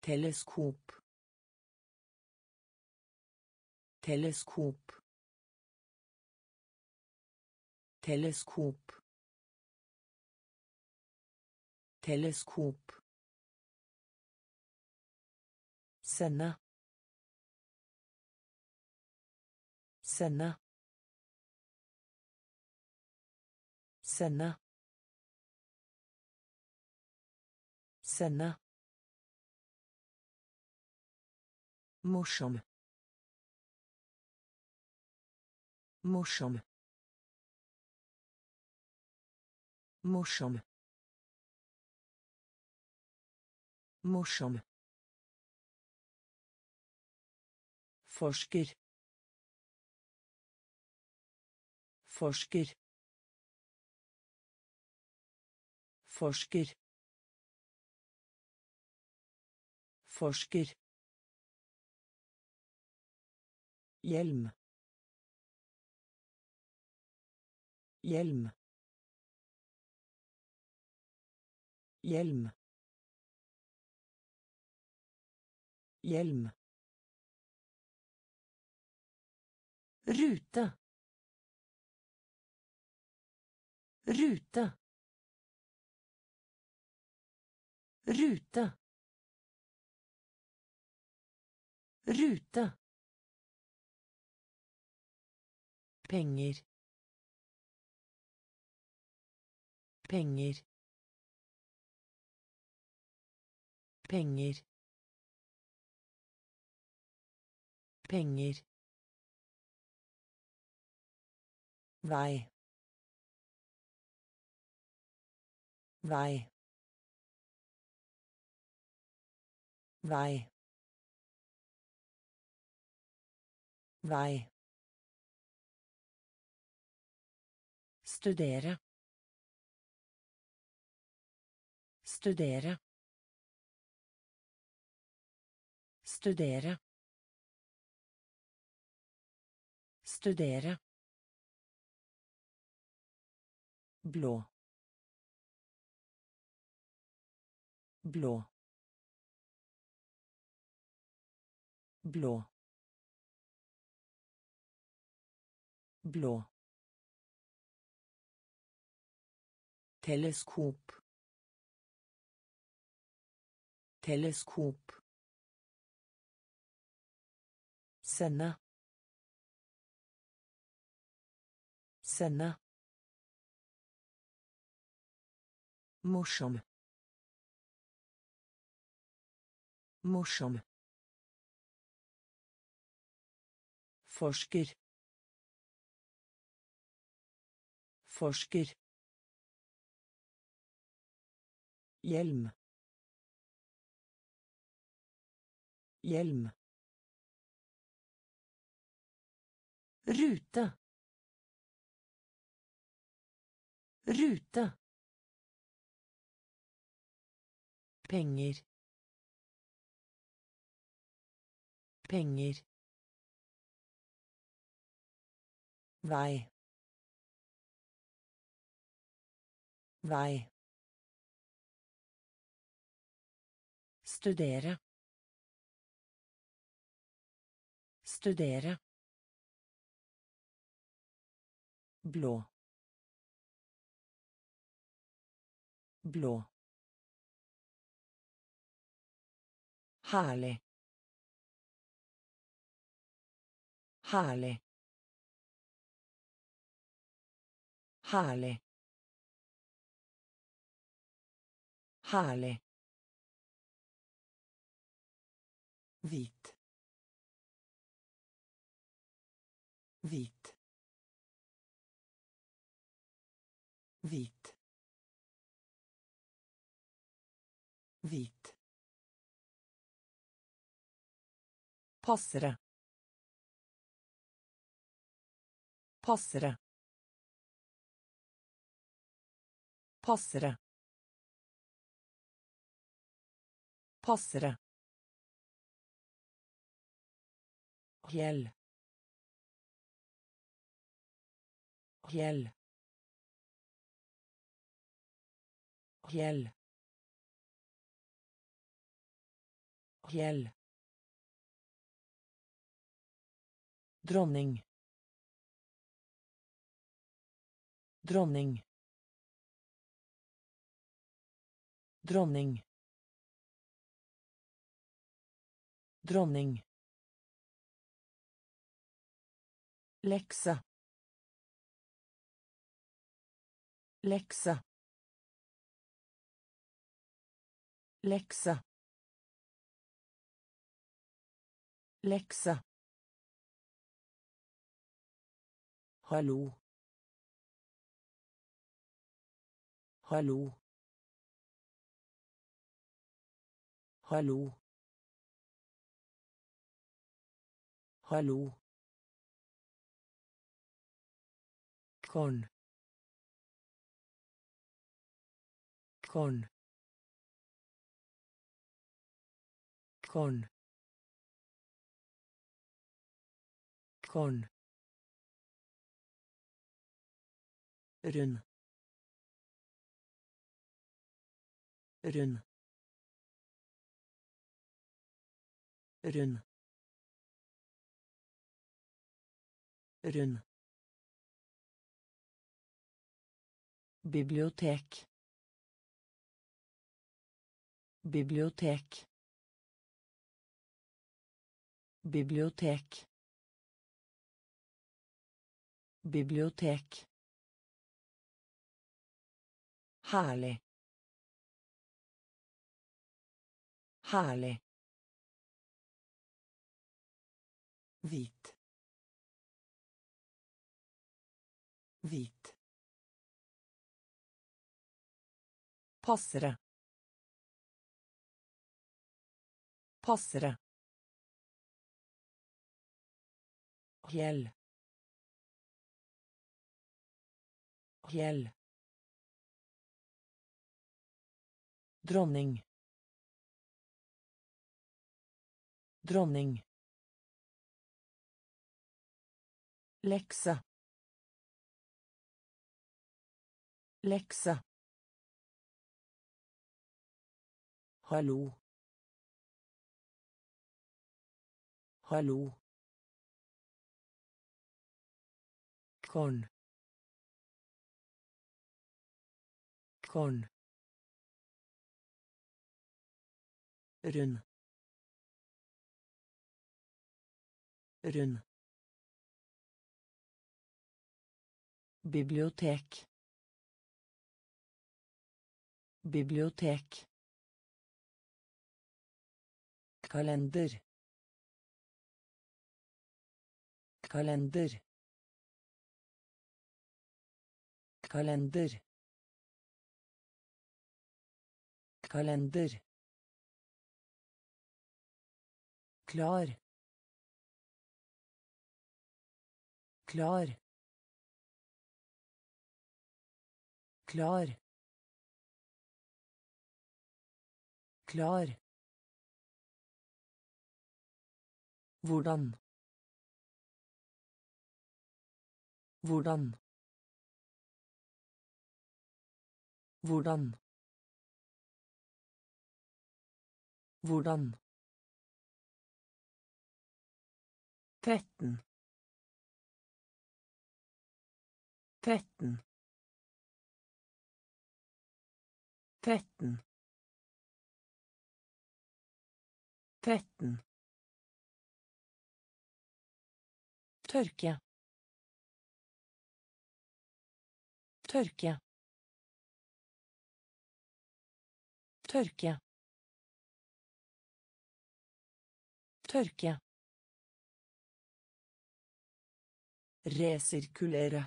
teleskop, teleskop, teleskop, teleskop, sende, sende, sende, sende, morsom, morsom, morsom, morsom, forsker, forsker, forsker, forsker, hjelm, hjelm, hjelm, hjelm, rute, rute, rute, rute, penger, penger, penger, penger, vei, vei, vei, vei, studere, studere, studere, studere, blå, blå, blå, blå, teleskop, teleskop, sende, sende, morsom, morsom, forsker, forsker, hjelm, hjelm, rute, rute, penger, penger, vei, vei, studere, studere, blå, blå, herlig, herlig, herlig, herlig, hvit, hvit, hvit, hvit, passere, passere, passere, passere, hjell, hjell, hjell, Fjell. Dronning. Dronning. Dronning. Dronning. Läxa. Läxa. Läxa. Läxa. Hallå. Hallå. Hallå. Hallå. Korn. Korn. Korn. Korn. Rund. Rund. Rund. Rund. Bibliotek. Bibliotek. Bibliotek. Bibliotek. Härlig. Härlig. Vit. Vit. Passere. Passere. Fjell. Fjell. Dronning. Dronning. Läxa. Läxa. Hallå. Hallå. Korn. Korn. Rund. Rund. Bibliotek. Bibliotek. Kalender. Kalender. Kalender. Kalender. Klar. Klar. Klar. Klar. Hvordan. Hvordan. Hvordan. Hvordan. 13. 13. 13. 13. Tørke. Tørke. Tørke. Tørke. Resirkulere.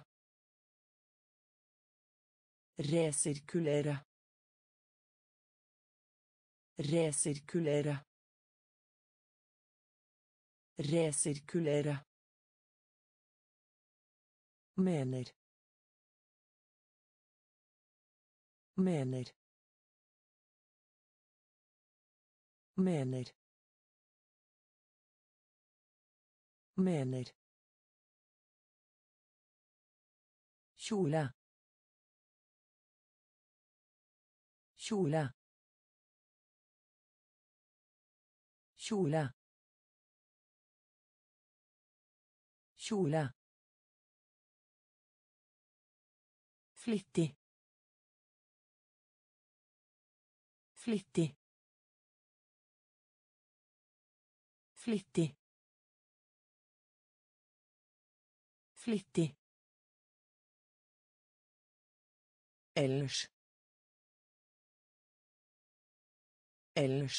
Resirkulere. Resirkulere. Resirkulere. Mener. Mener. Mener. Mener. Kjole. Kjole. kjole, kjole, flittig, flittig, flittig, flittig, ellers, ellers,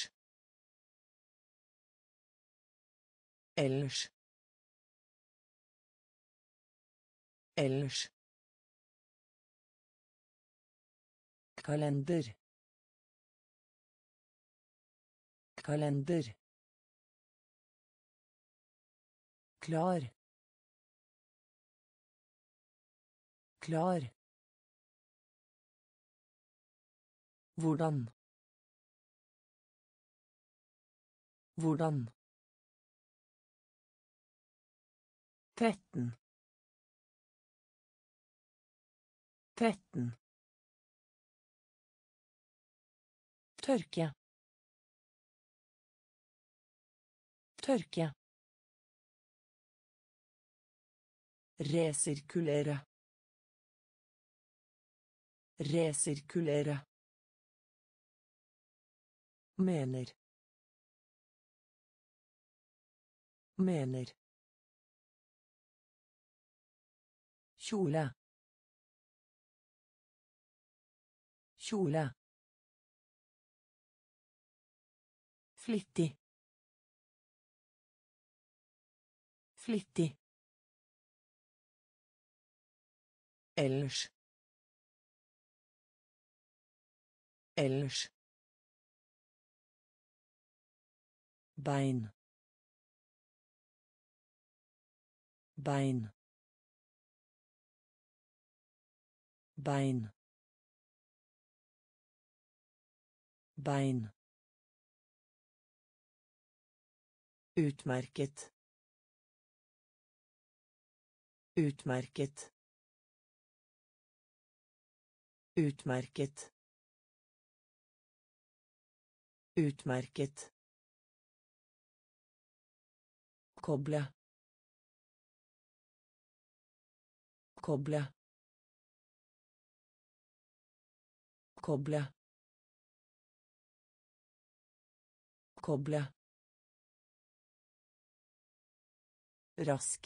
ellers, ellers, kalender, kalender, klar, klar, hvordan, hvordan, 13, 13, tørke, tørke, resirkulere, resirkulere, mener, mener, kjole, kjole, flittig, flittig, ellers, ellers, bein, bein, bein, bein, utmerket, utmerket, utmerket, utmerket, koble, koble, koble, koble, rask,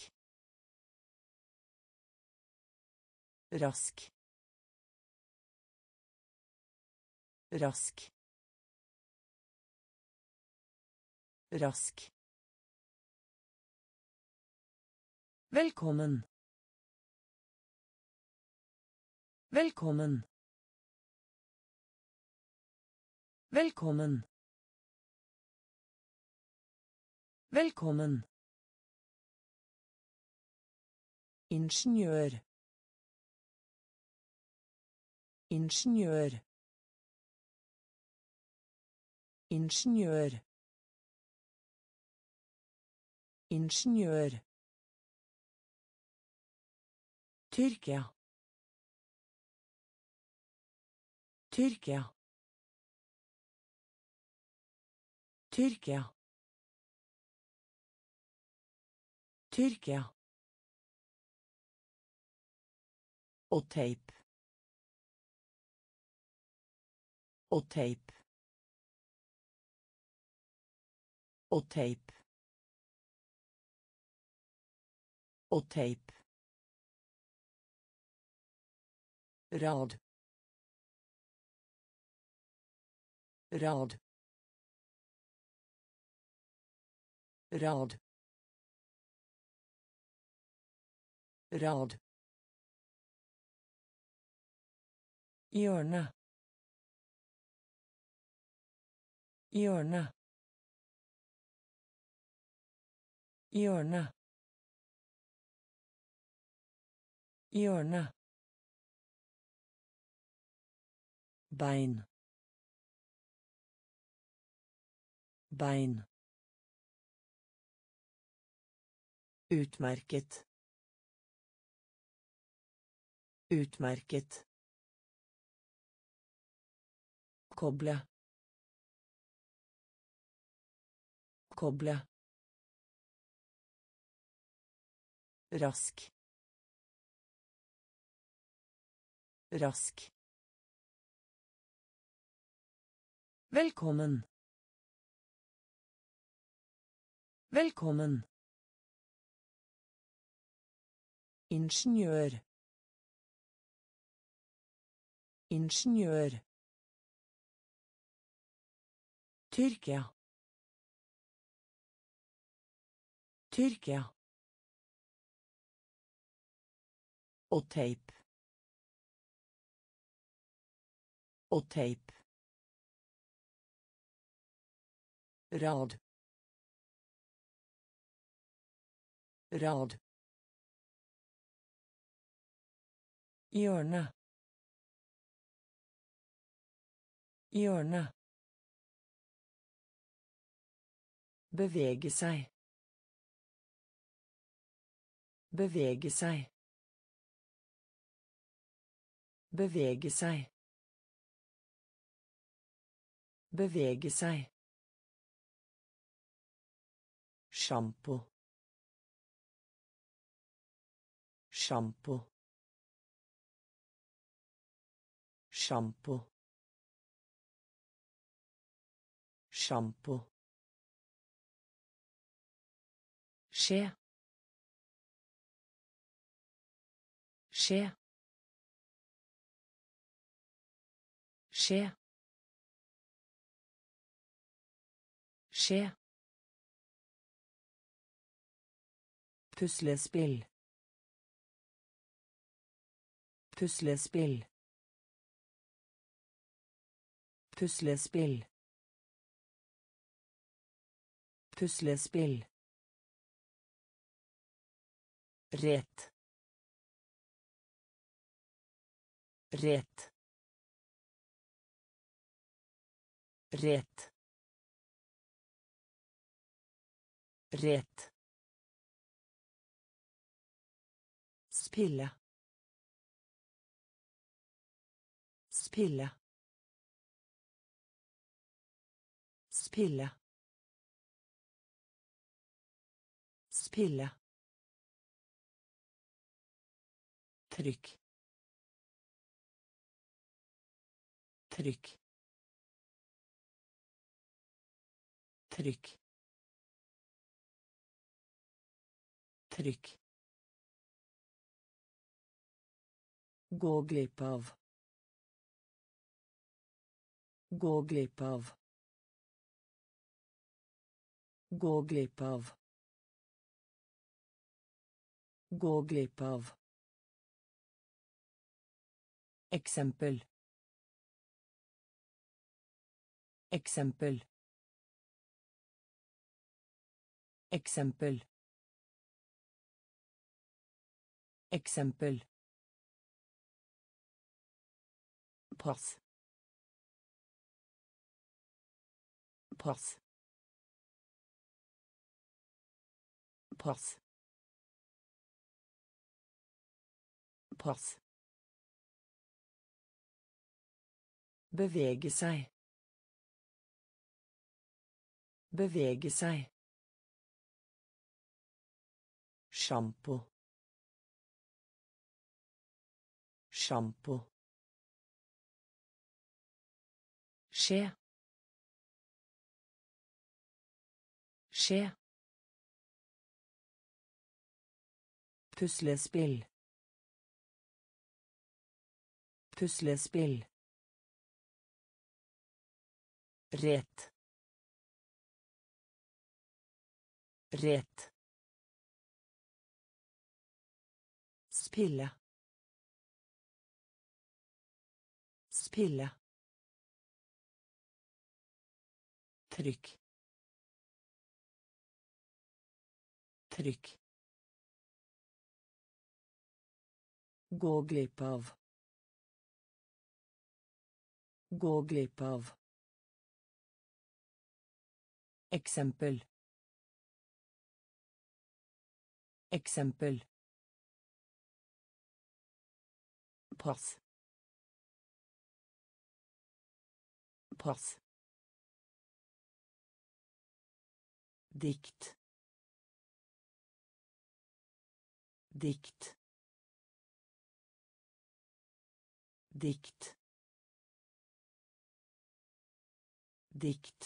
rask, rask, rask, velkommen, velkommen, velkommen, velkommen, ingeniør, ingeniør, ingeniør, ingeniør, Tyrkia, Tyrkia, Tyrkia, Tyrkia, og teip, og teip, og teip, og teip, rad, rad, rad, rad, hjørne, hjørne, hjørne, hjørne, bein, bein, utmerket, utmerket, koble, Frakoble. Rask. Rask. Velkommen. Velkommen. Ingeniør. Ingeniør. Tyrkia. Tyrkia. Og teip. Og teip. Rad. Rad. Hjørne. Hjørne. Bevege seg. Bevege seg. Bevege seg. Bevege seg. Sjampo. Sjampo. Sjampo. Sjampo. Skje. Skje. Skje. Skje. Puslespill. Puslespill. Puslespill. Puslespill. Rett. Rett. Rett. Rett. Spille. Spille. Spille. Spille. Trykk. Trykk. Trykk. Trykk. Gå glipp av. Gå glipp av. Gå glipp av. Gå glipp av. Eksempel. Eksempel. Eksempel. Eksempel. Pass. Pass. Pass. Pass. Bevege seg. Bevege seg. Sjampo. Sjampo. Skje. Skje. Puslespill. Puslespill. Rett. Rett. Spille. Spille. Trykk. Trykk. Gå glipp av. Gå glipp av. Eksempel. Eksempel. Pass. Pass. dikt, dikt, dikt, dikt,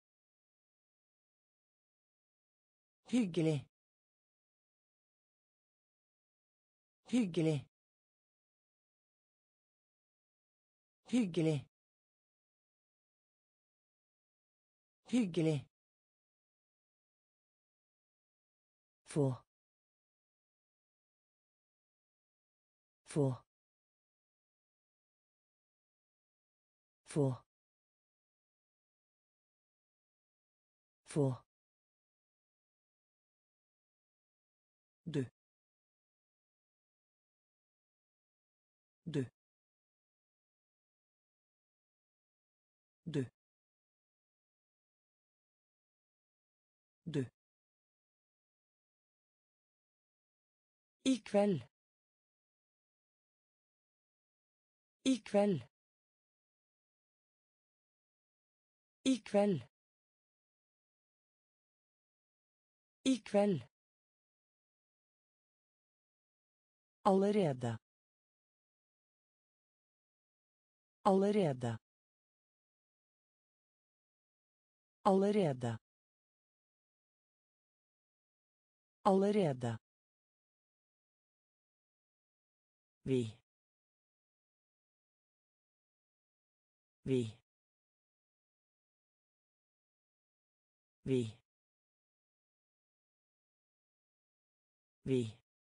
hyggelig, hyggelig, hyggelig, hyggelig, få, få, få, få, du, du, du, du. I kveld. I kveld. I kveld. I kveld. Allerede. Allerede. Allerede. Allerede. Vi. Vi. Vi. Vi.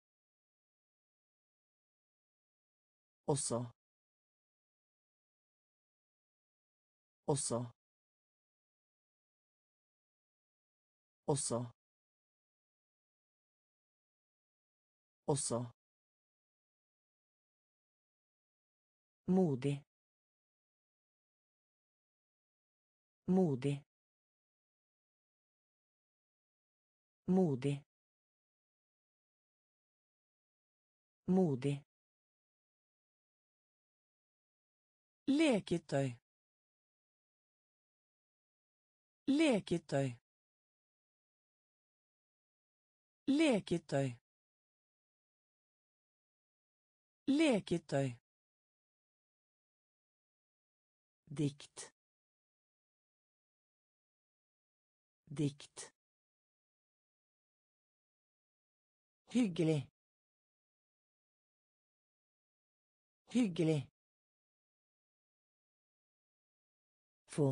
Også. Også. Også. Også. Modig. Modig. Modig. Modig. Leketøy. Leketøy. Leketøy. Leketøy. Dikt. Dikt. Hyggelig. Hyggelig. Få.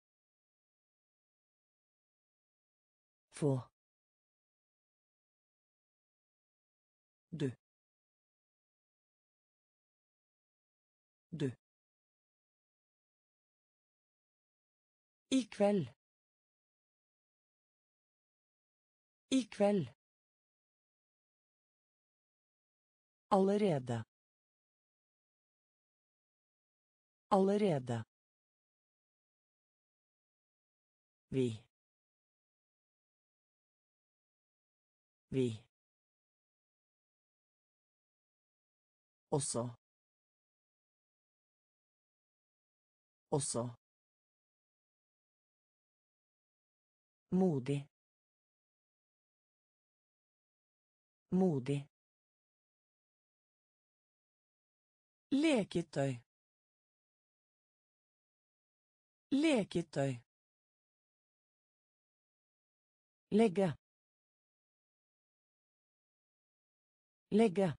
Få. Du. Du. I kveld. I kveld. Allerede. Allerede. Vi. Vi. Også. Også. Modig. Modig. Leketøy. Leketøy. Legge. Legge.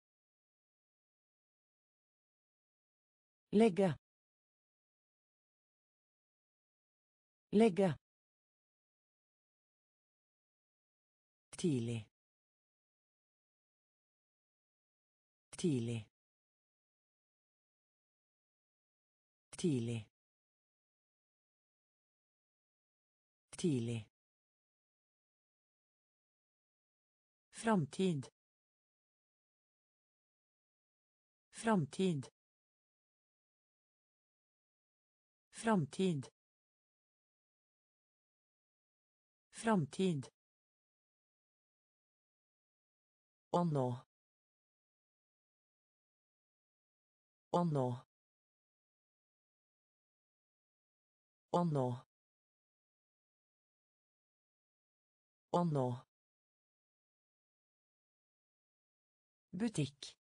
Legge. Legge. Tidlig. Tidlig. Tidlig. Tidlig. Framtid. Framtid. Framtid. Framtid. Og nå. Og nå. Og nå. Å nå. Butikk.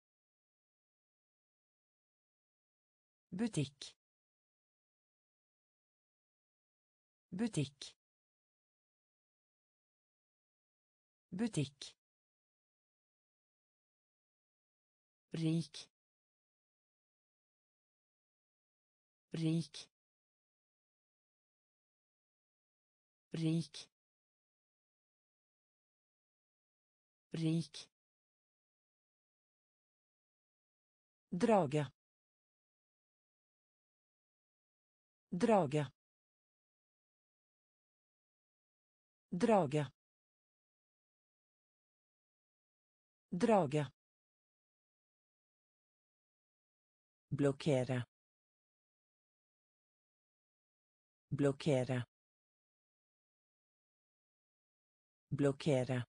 Butikk. Butikk. Butikk. Rik. Rik. Rik. Rik. Drage. Drage. Drage. Drage. Blokkere. Blokkere. Blokkere.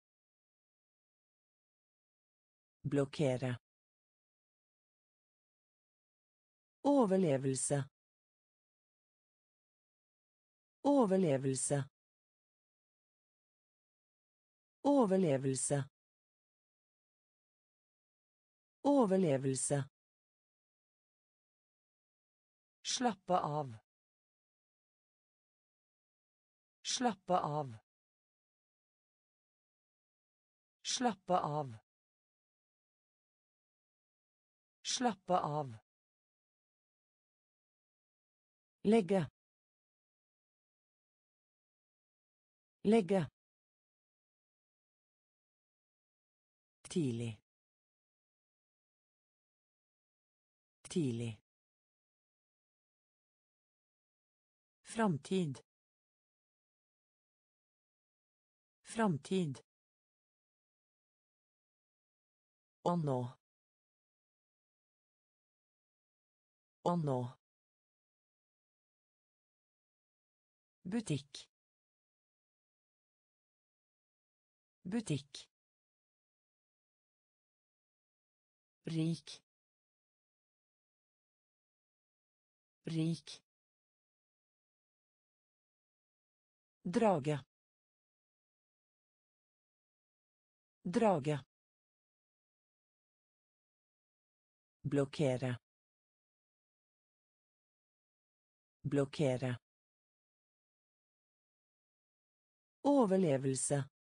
Blokkere. Overlevelse. Overlevelse. Overlevelse. Overlevelse. Slappe av. Slappe av. Slappe av. Slappe av. Legge. Legge. Tidlig. Tidlig. Framtid. Framtid. Å nå. Å nå. Butikk. Butikk. Rik. Rik. Drage. Drage. Blokkere. Blokkere. Overlevelse.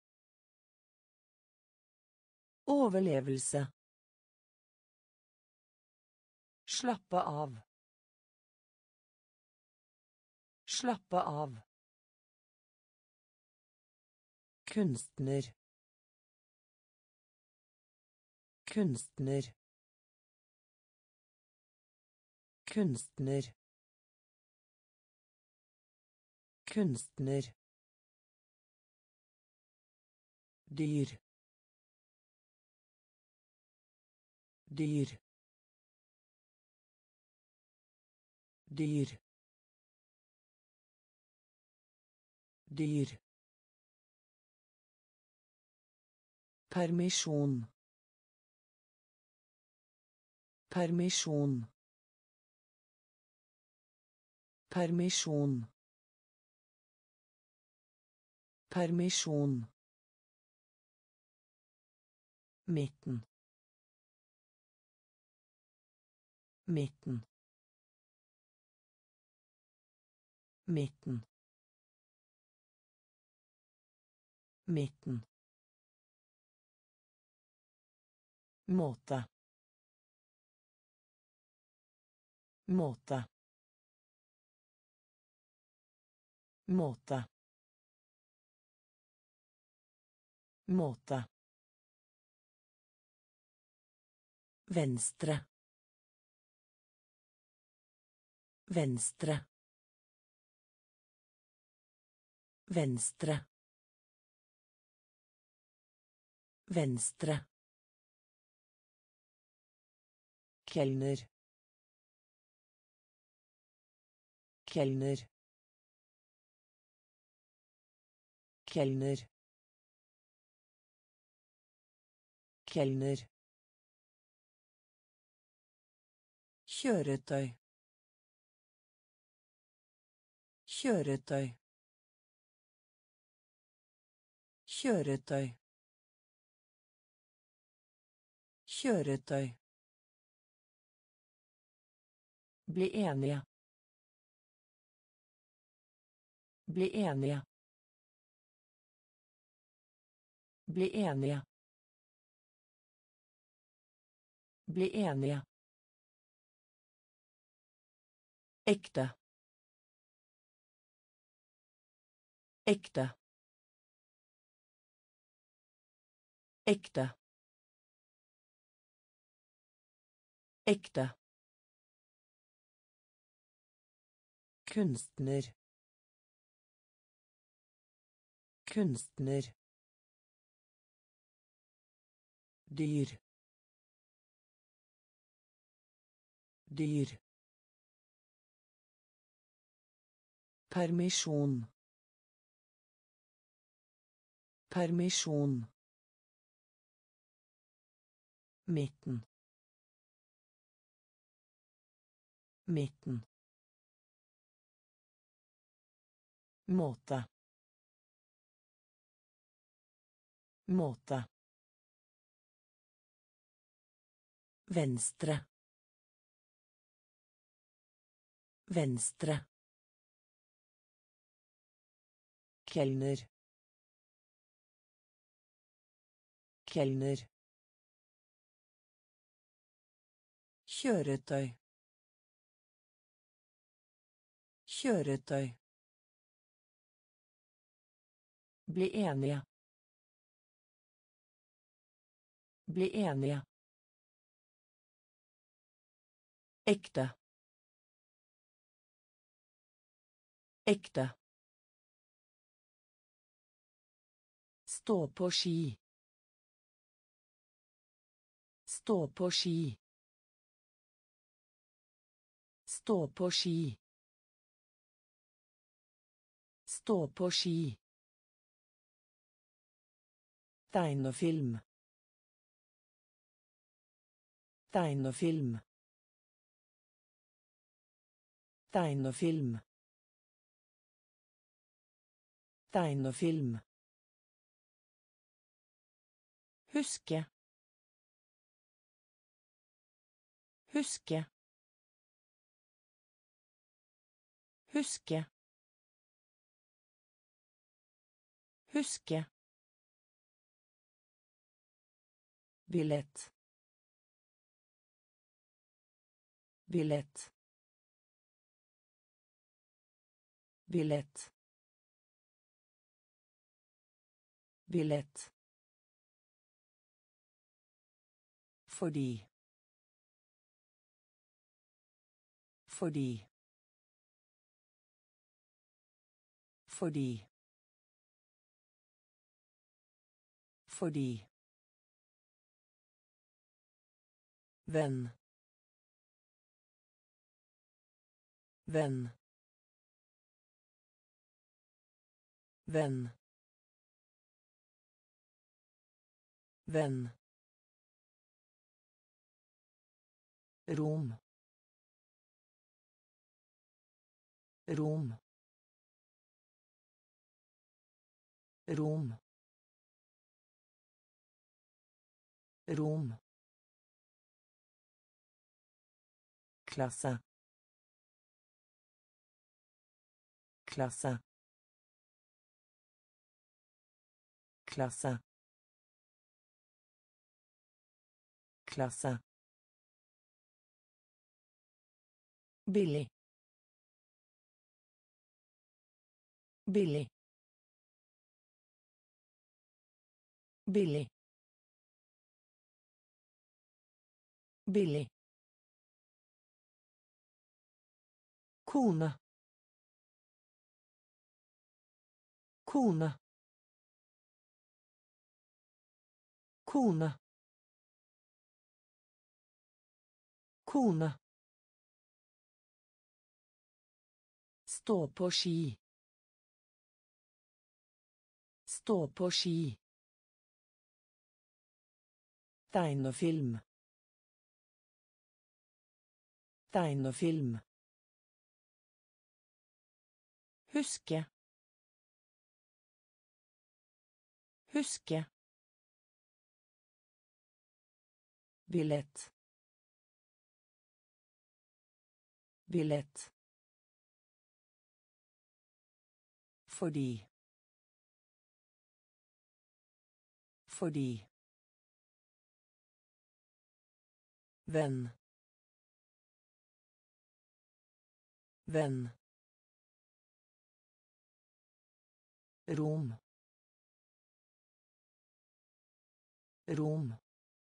Overlevelse. Slappe av. Slappe av. Kunstner. Kunstner. Kunstner. Kunstner. Dyr. Dyr. Dyr. Dyr. Permisjon. Permisjon. Permisjon. Permisjon. Midten. Midten. Midten. Midten. Måte. Måte. Måte. Måte. Venstre. Venstre. Venstre. Venstre. Kelner. Kelner. Kelner. Kelner. Kjøretøy. Kjøretøy. Kjøretøy. Kjøretøy. Bli enige. Bli enige. Bli enige. Bli enige. Ekte. Ekte. Ekte. Ekte. Kunstner. Kunstner. Dyr. Dyr. Permisjon. Permisjon. Midten. Midten. Måte. Måte. Venstre. Venstre. Kelner. Kelner. Kjøretøy. Kjøretøy. Bli enige. Bli enige. Ekte. Ekte. Stå på ski. Stå på ski. Stå på ski. Stå på ski. Tegnefilm. Tegnefilm. Tegnefilm. Tegnefilm. Huske. Huske. Huske. Huske. Billett. Billett. Billett. Billett. Fordi. Fordi. Fordi. Fordi. Venn. Venn. Venn. Venn. Rom. Rom. Rom. Rom. Klasse. Klasse. Klasse. Klasse. Billig. Billig. Billig. Billig. Kone. Kone. Kone. Kone. Stå på ski. Stå på ski. Tegnefilm. Tegnefilm. Huske. Huske. Billett. Billett. Fordi. Fordi. Venn. Venn. Rom. Rom.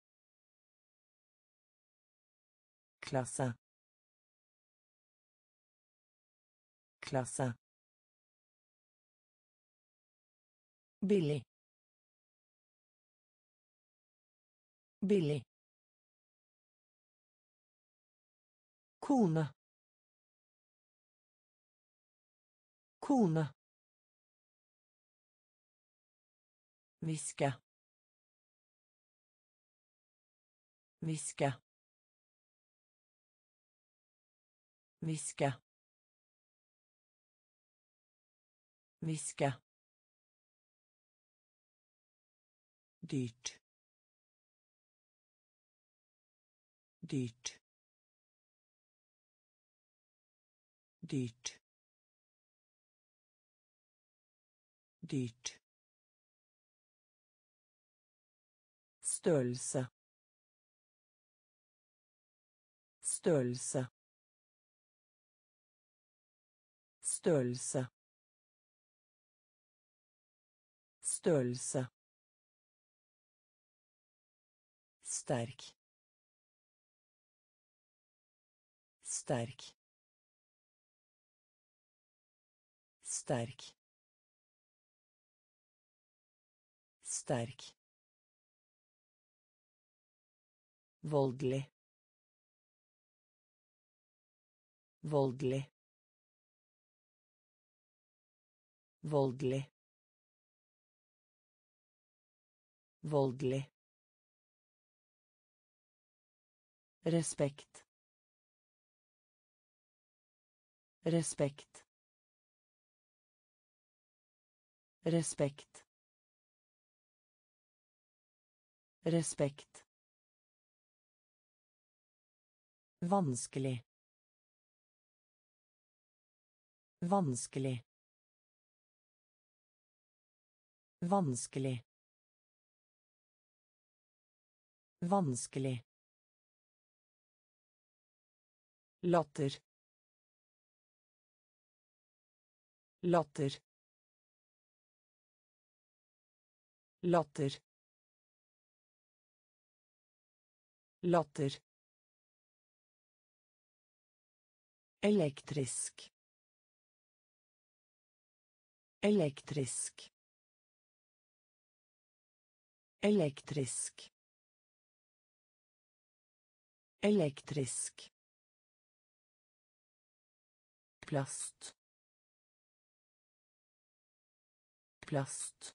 Klasse. Klasse. Billig. Billig. Kone. Kone. Viske. Viske. Viske. Viske. Dyrt. Dyrt. Dyrt. Dyrt. Størrelse. Størrelse. Størrelse. Størrelse. Sterk. Sterk. Sterk. Sterk. Voldelig. Voldelig. Voldelig. Voldelig. Respekt. Respekt. Respekt. Respekt. Vanskelig. Vanskelig. Vanskelig. Vanskelig. Latter. Latter. Latter. Latter. Elektrisk. Elektrisk. Elektrisk. Elektrisk. Plast. Plast.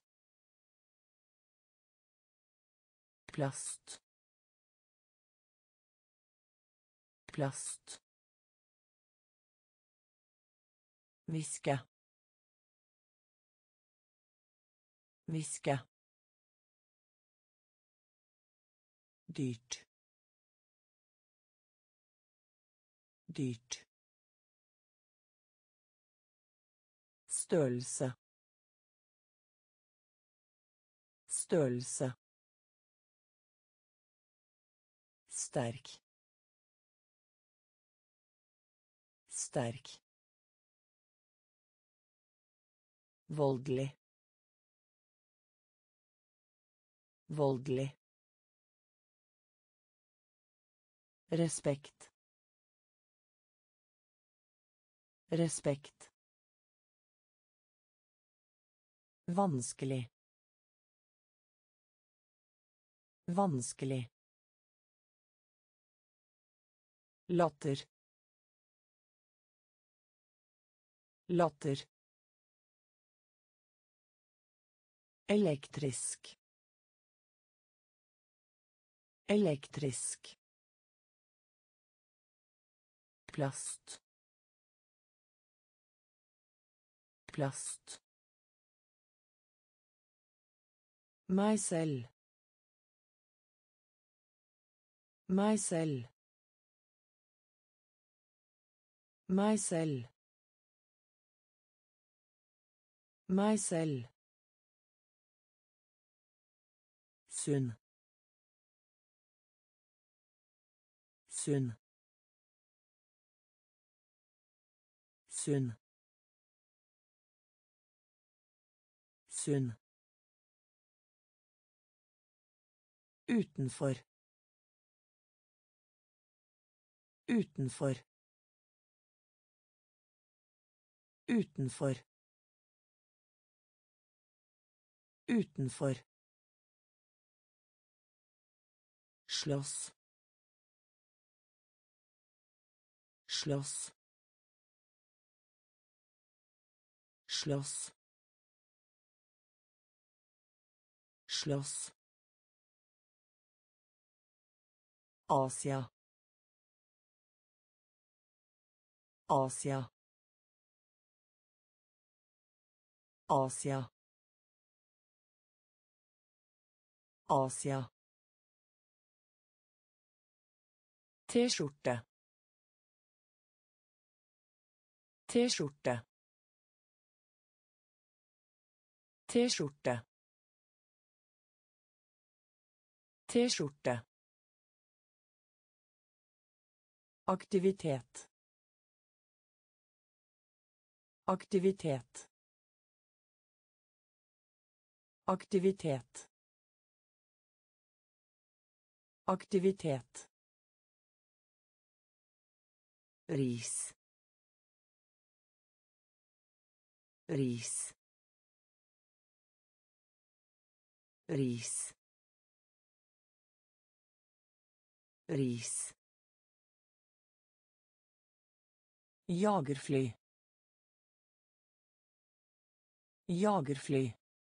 Plast. Plast. Viske. Viske. Dyrt. Dyrt. Størrelse. Størrelse. Sterk. Sterk. Voldelig. Voldelig. Respekt. Respekt. Vanskelig. Vanskelig. Latter. Latter. Elektrisk. Elektrisk. Plast. Plast. Meg selv. Meg selv. Meg selv. Meg selv. Sunn. Sunn. Sunn. Sunn. Utenfor. Utenfor. Utenfor. Utenfor. Slåss. Slåss. Slåss. Slåss. Asia. Asia. Asia. Asia. T-skjorte. T-skjorte. T-skjorte. T-skjorte. Aktivitet. Aktivitet. Aktivitet. Aktivitet. Ris. Ris. Ris. Ris. Jagerfly. Jagerfly.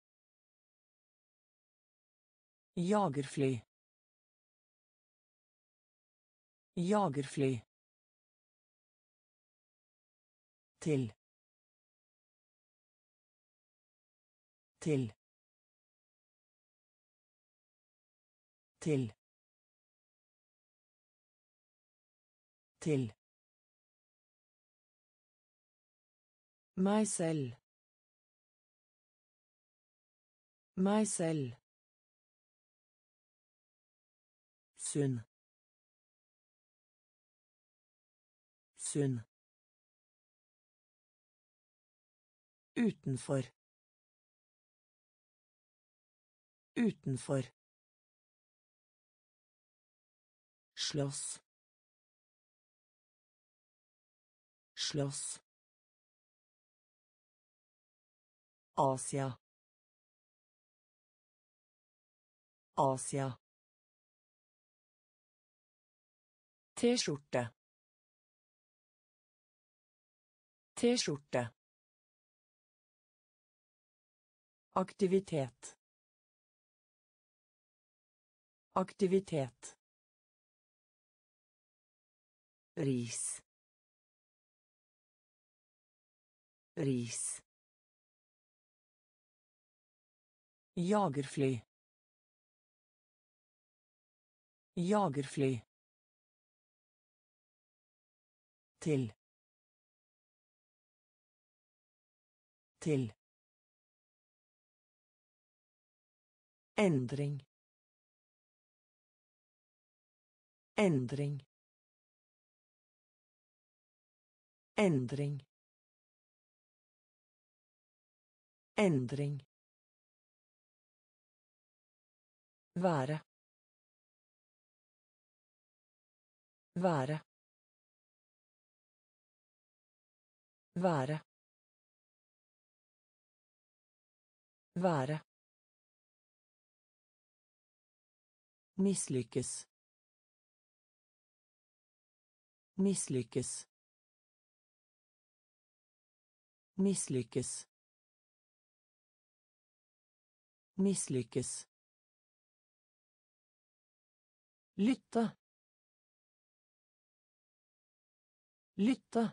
Jagerfly. Jagerfly. Til. Til. Til. Til. Meg selv. Meg selv. Sunn. Sunn. Utenfor. Utenfor. Slåss. Slåss. Asia. Asia. T-skjorte. T-skjorte. Aktivitet. Aktivitet. Ris. Ris. Jagerfly. Jagerfly. Til. Til. Endring. Endring. Endring. Endring. Være. Være. Være. Være. Mislykkes. Mislykkes. Mislykkes. Mislykkes. Lytte. Lytte.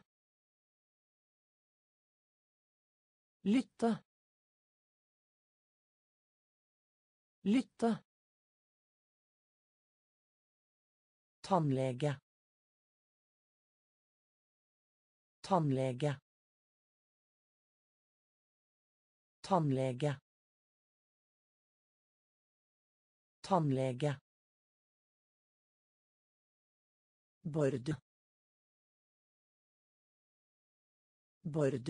Lytte. Lytte. Tannlege. Tannlege. Tannlege. Tannlege. Bord. Bord.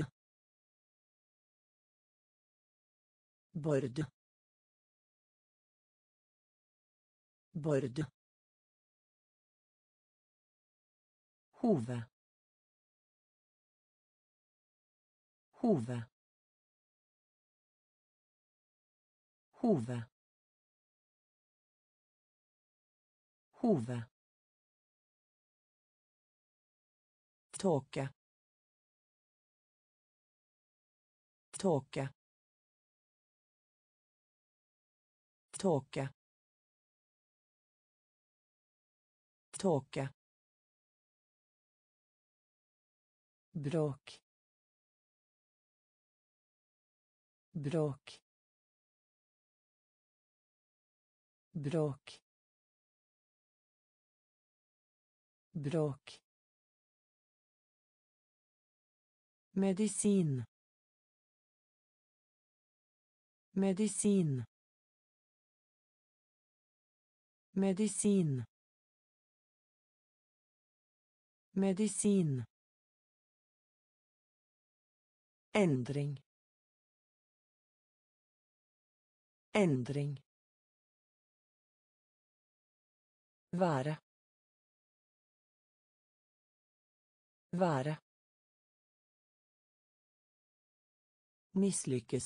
Bord. Bord. Hove. Hove. Hove. Hove. Tåke. Tåke. Tåke. Tåke. Bråk. Bråk. Bråk. Bråk. Medisin. Medisin. Medisin. Medisin. Endring. Endring. Være. Være. Mislykkes.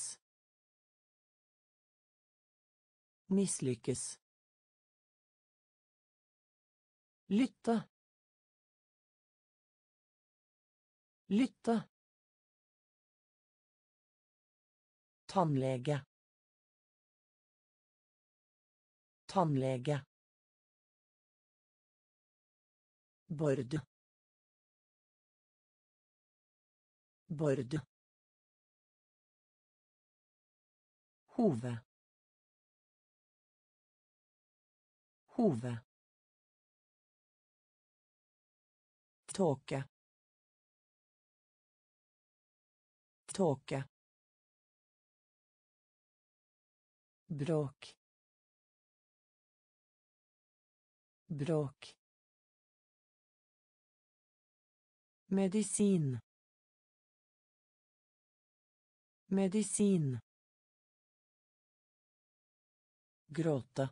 Mislykkes. Lytte. Lytte. Tannlege. Tannlege. Bord. Bord. Hove. Hove. Tåke. Tåke. Bråk. Bråk. Medisin. Medisin. Gråte.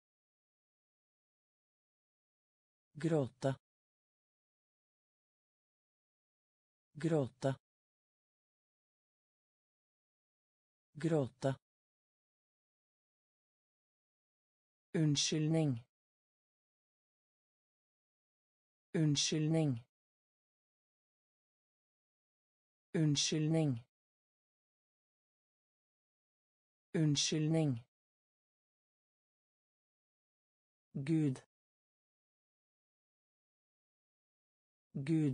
Gråte. Gråte. Gråte. Unnskyldning. Unnskyldning. Unnskyldning. Unnskyldning. Gud. Gud.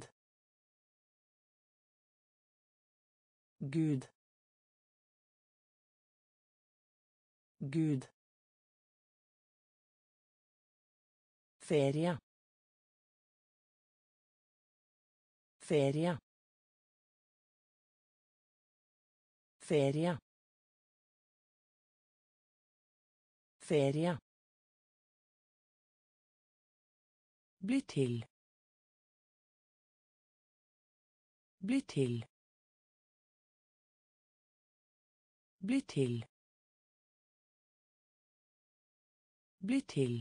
Gud. Gud. Ferie. Ferie. Ferie. Ferie. Bli til. Bli til. Bli til. Bli til.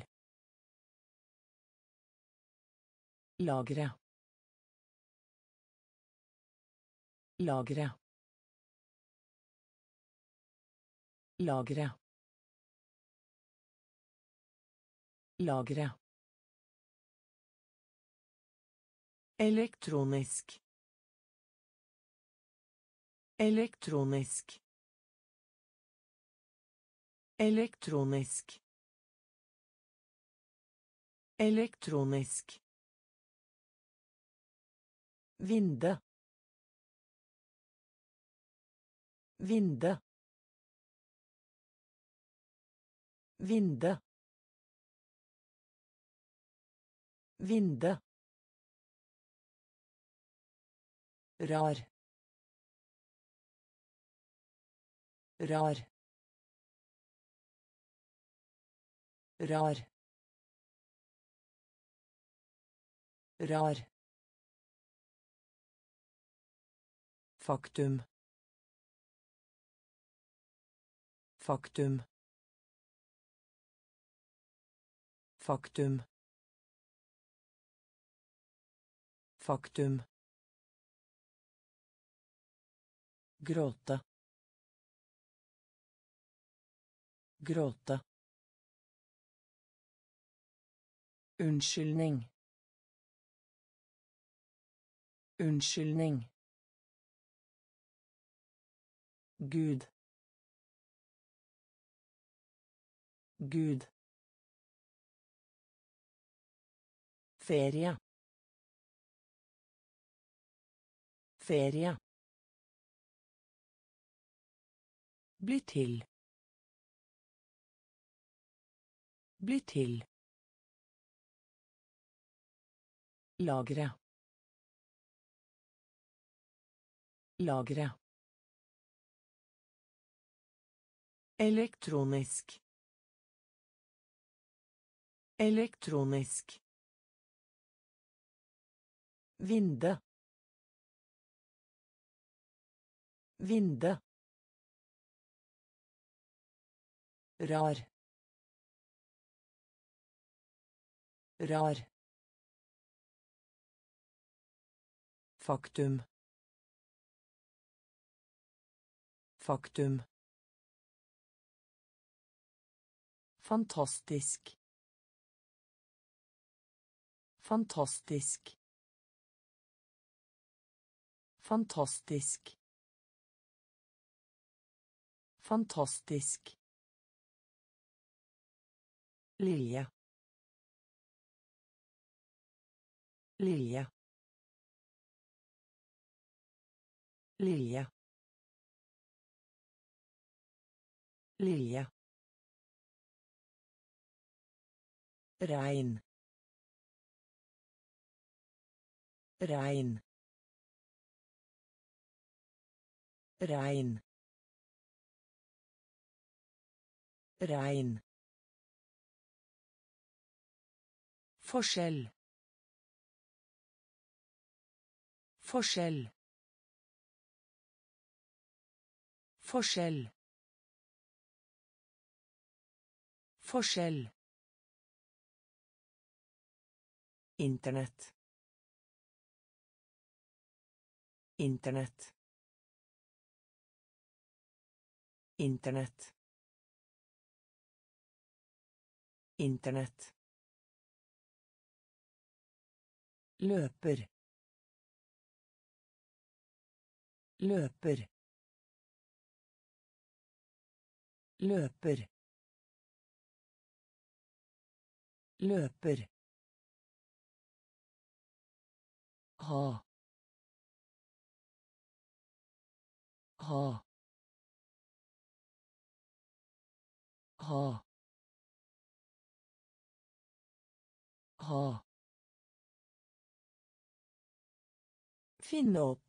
Lagre. Lagre. Lagre. Lagre. Elektronisk. Elektronisk. Elektronisk. Elektronisk. Vinde. Vinde. Vinde. Vinde. Rar. Rar. Rar. Rar. Faktum. Faktum. Faktum. Faktum. Gråte. Gråte. Unnskyldning. Unnskyldning. Gud. Gud. Ferie. Ferie. Bli til. Bli til. Lagre. Lagre. Elektronisk. Elektronisk. Vinde. Vinde. Rar. Rar. Faktum. Faktum. Fantastisk. Fantastisk. Fantastisk. Fantastisk. Lilje. Lilje. Lilje. Lilje. Regn. Regn. Regn. Regn. Forskjell. Forskjell. Forskjell. Forskjell. Internett. Internett. Internett. Internett. Løper. Løper. Løper. Løper. Ha. Ha. Ha. Ha. Finne opp.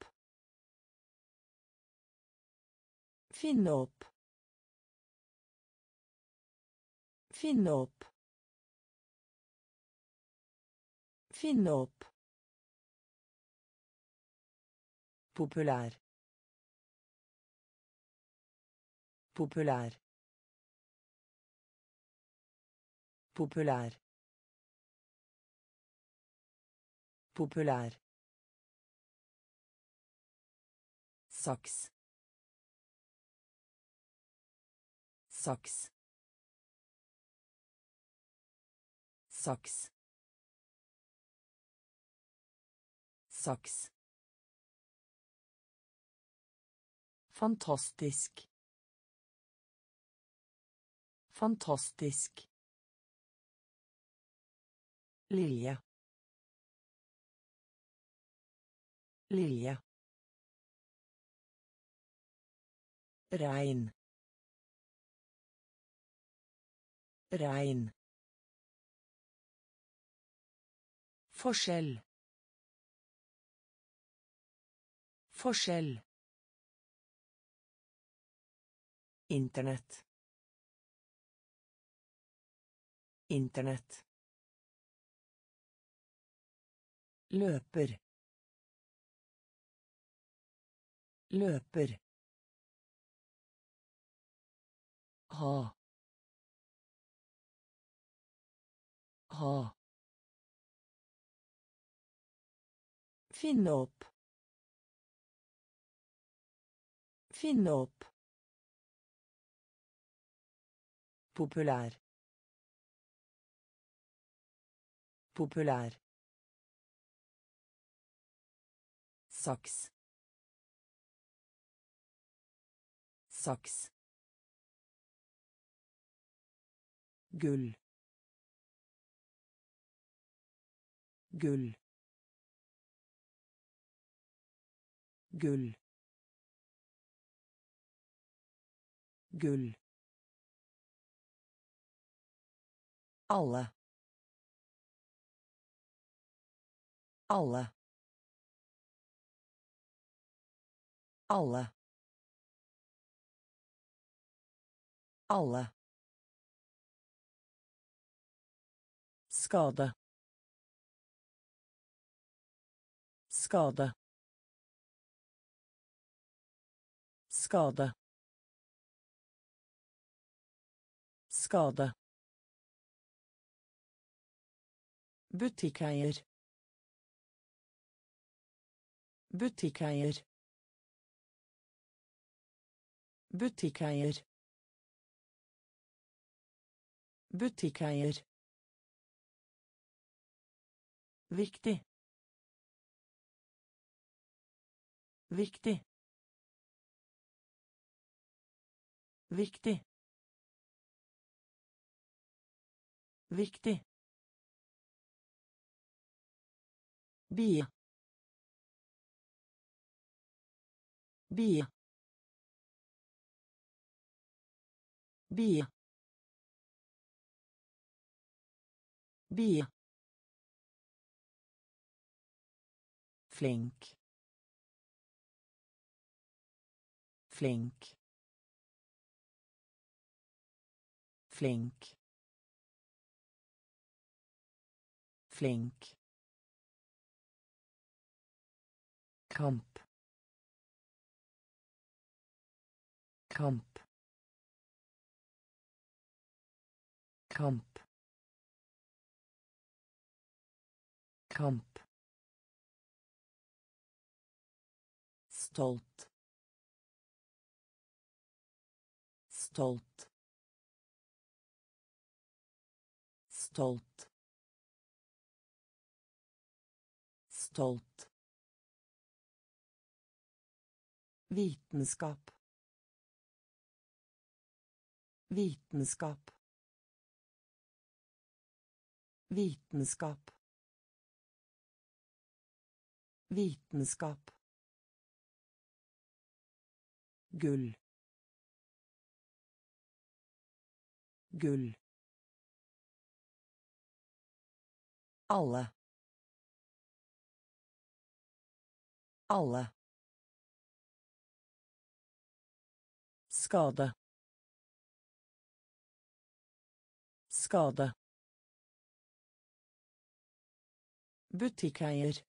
Finne opp. Finne opp. Finne opp. Populær. Populær. Populær. Populær. Saks. Saks. Saks. Saks. Fantastisk. Fantastisk. Lilje. Lilje. Regn. Regn. Forskjell. Forskjell. Internett. Internett. Løper. Løper. Ha. Ha. Finne opp. Finne opp. Populær. Populær. Saks. Saks. Gull. Gull. Gull. Gull. Alle. Alle. Alle. Alle. Skade. Skade. Skade. Skade. Butikkeier. Butikkeier. Butikkeier. Butikkeier. Viktig. Viktig. Viktig. Viktig. Bie. Bie. Bie. Bie. Flink. Flink. Flink. Flink. Kamp. Kamp. Kamp. Kamp. Stolt. Stolt. Stolt. Stolt. Vitenskap. Vitenskap. Vitenskap. Vitenskap. Gull. Gull. Alle. Alle. Skade. Skade. Butikkeier.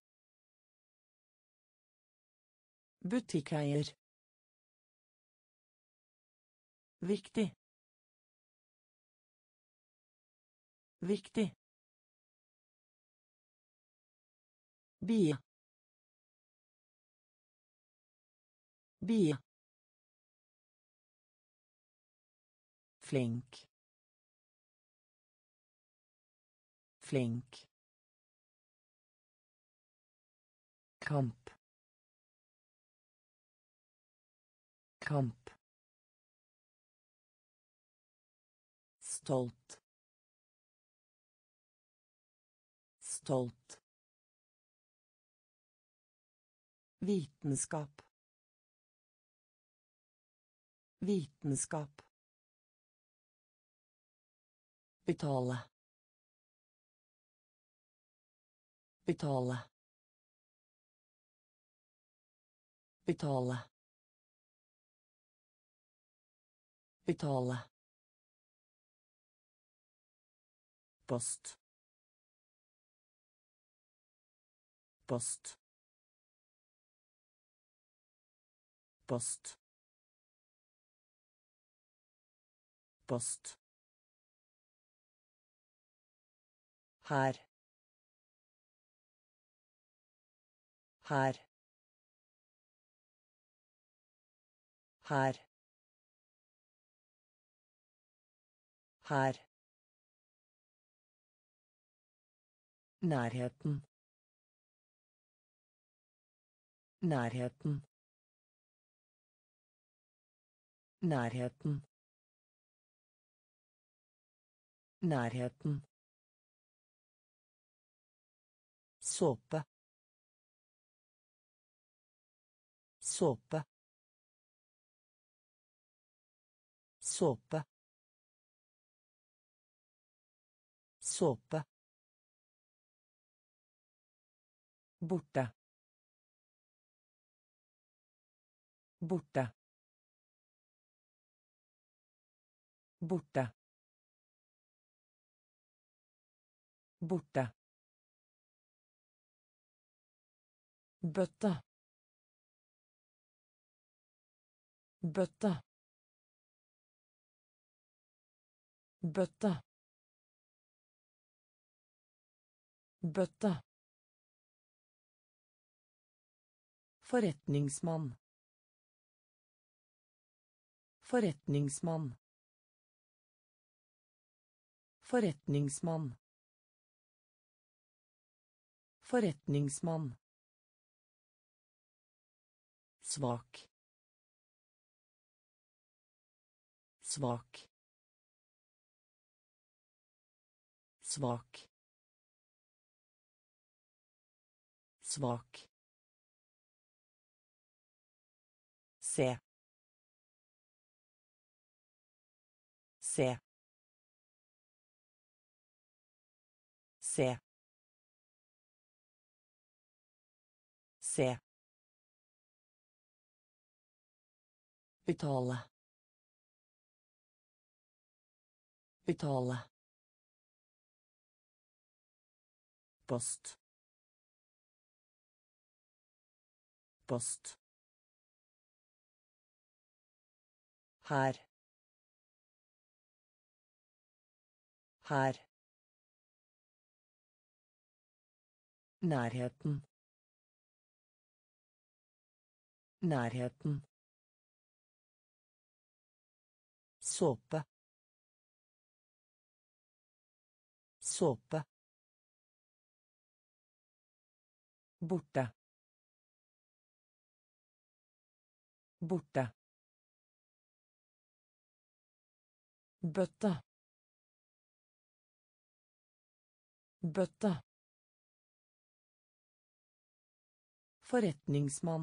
Butikkeier. Viktig. Viktig. Bie. Bie. Flink. Flink. Kamp. Kamp. Stolt. Stolt. Vitenskap. Vitenskap. Betale. Betale. Betale. Betale. Post. Post. Post. Post. Her. Her. Her. Her. Nærheten. Nærheten. Nærheten. Nærheten. Såpe. Såpe. Såpe. Såpe. Borte. Borte. Borte. Borte. Bøtte. Bøtte. Bøtte. Bøtte. Forretningsmann. Forretningsmann. Forretningsmann. Forretningsmann. Svak. Svak. Svak. Svak. Se. Se. Se. Se. Betale. Betale. Post. Post. Her. Her. Nærheten. Nærheten. Såpe. Såpe. Borte. Borte. Bøtte. Bøtte. Forretningsmann.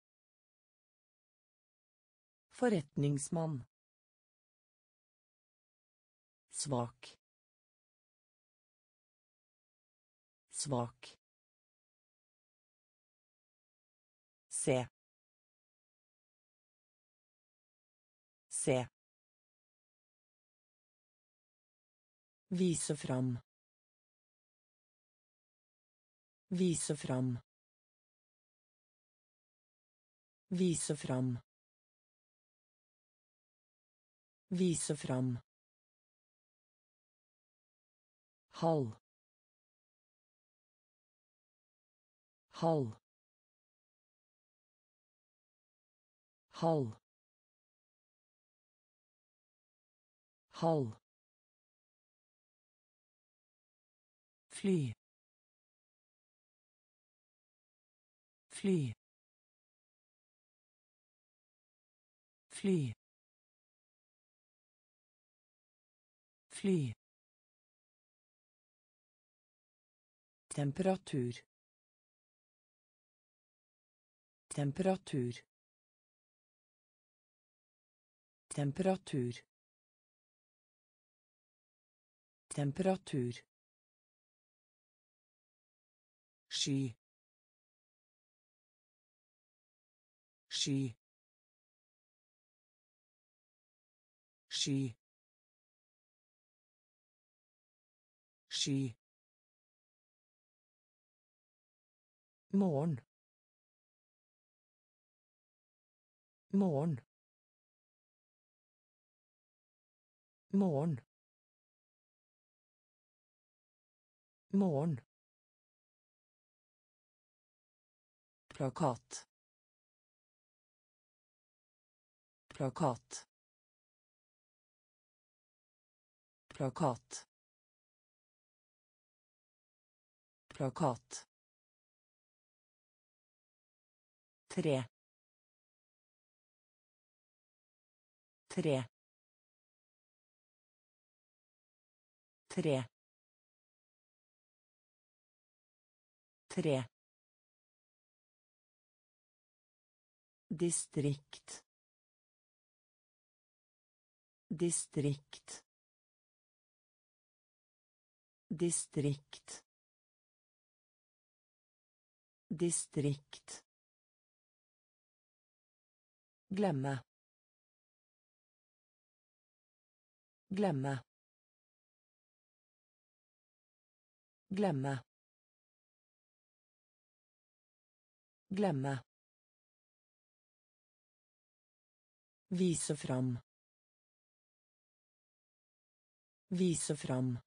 Forretningsmann. Svak. Svak. Se. Se. Vise fram. Vise fram. Vise fram. Vise fram. Halv. Halv. Halv. Halv. Fly. Fly. Fly. Fly. Temperatur. Temperatur. Temperatur. Temperatur. Sky. Sky. Sky. Sky. Morgen. Morgen. Morgen. Morgen. Plakat. Plakat. Plakat. Plakat. Tre. Tre. Tre. Tre. Distrikt. Distrikt. Distrikt. Distrikt. Glemme. Glemme. Glemme. Glemme. Vise fram. Vise fram.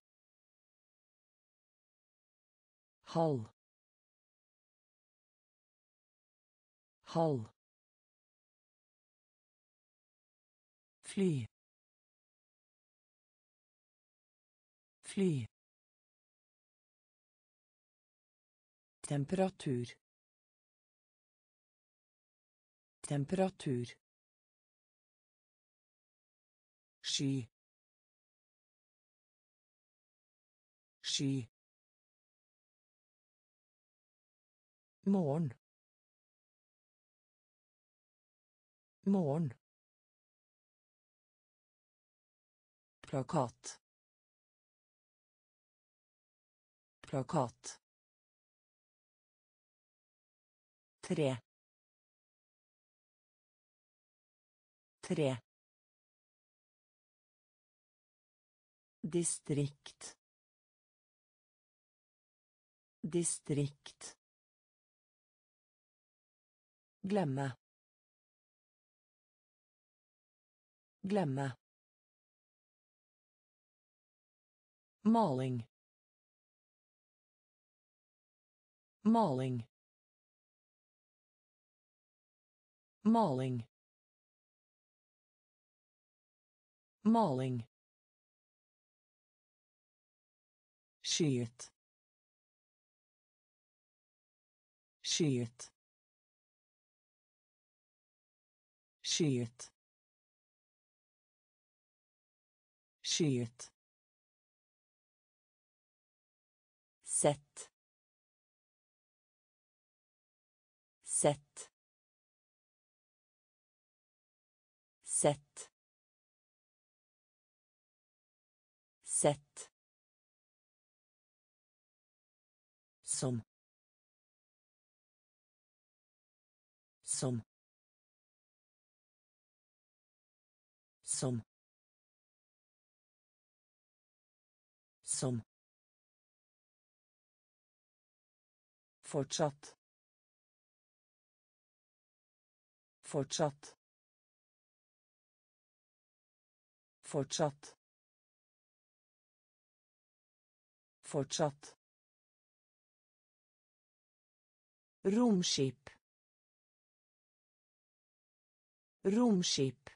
Halv. Halv. Fly. Fly. Temperatur. Temperatur. Sky. Sky. Morgen. Morgen. Plakat. Plakat. Tre. Tre. Distrikt. Distrikt. Glemme. Glemme. Maling. Maling. Maling. Maling. Skyet. Skyet. Skyet. Skyet. Sett. Sett. Sett. Sett. Som. Som. Som. Som. Fortsatt. Fortsatt. Fortsatt. Fortsatt. Romskip. Romskip.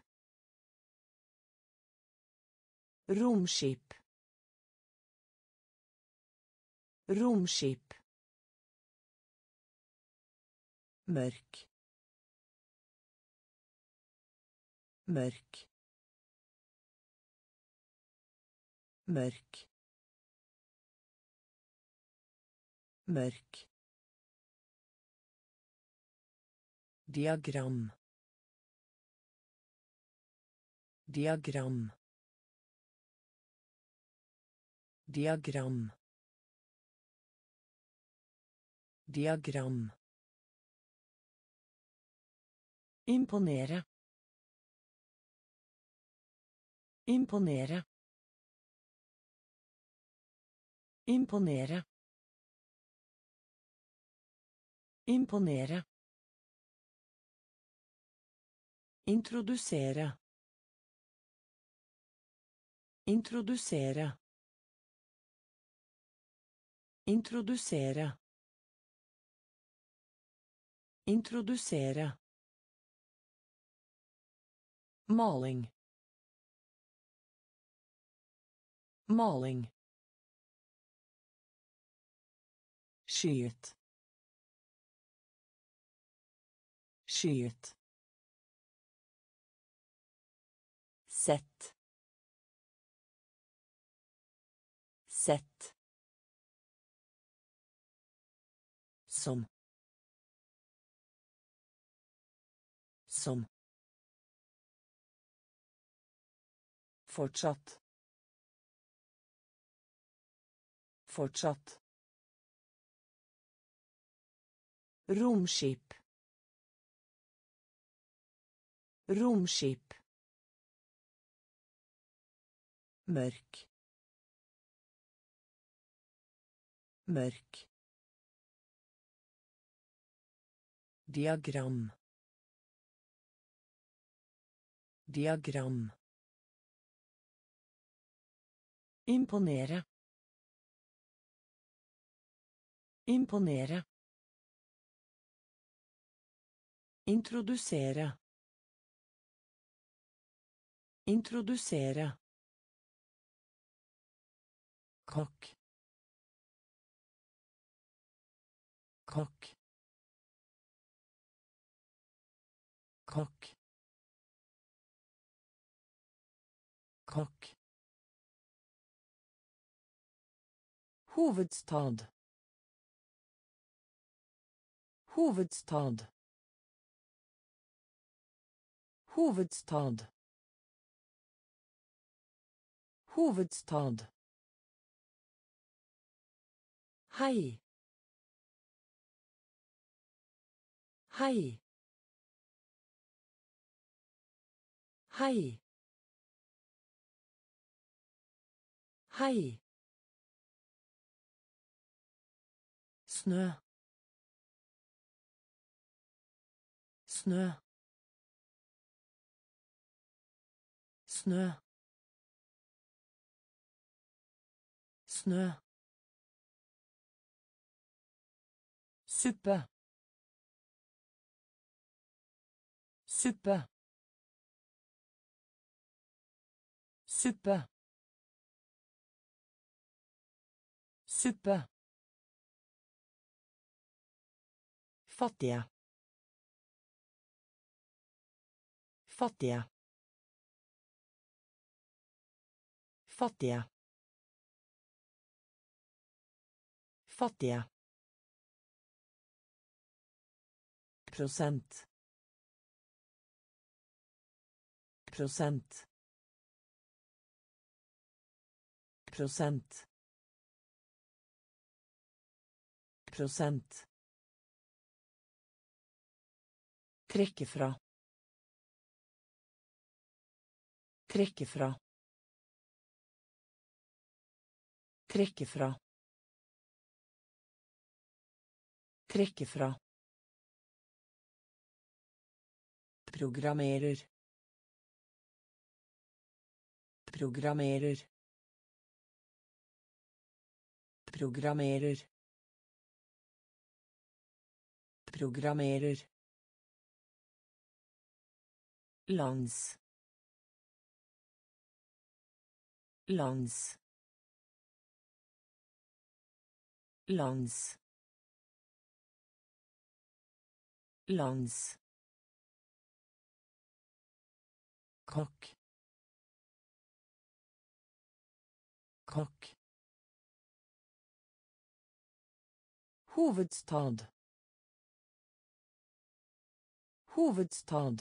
Romskip. Romskip. Mørk. Mørk. Mørk. Mørk. Diagram. Diagram. Diagram. Diagram. Imponere. Imponere. Imponere. Imponere. Introdusere. Introdusere. Introdusere. Introdusere. Maling. Maling. Skyet. Skyet. Sett. Sett. Som. Som. Fortsatt. Fortsatt. Romskip. Romskip. Mørk. Mørk. Diagram. Diagram. Imponere. Imponere. Introdusere. Introdusere. Kokk. Kokk. Kokk. Kokk. Hovedstad. Hovedstad. Hovedstad. Hovedstad. Hei. Hei. Hei. Hei. Snø. Snø. Snø. Snø. Suppe. Suppe. Suppe. Suppe. Fattige. Fattige. Fattige. Fattige. Prosent. Prosent. Prosent. Prosent. Trekke fra. Trekke fra. Trekke fra. Trekke fra. Programmerer. Programmerer. Programmerer. Programmerer. Lands. Lands. Lands. Lands. Kokk. Kokk. Hovedstad. Hovedstad.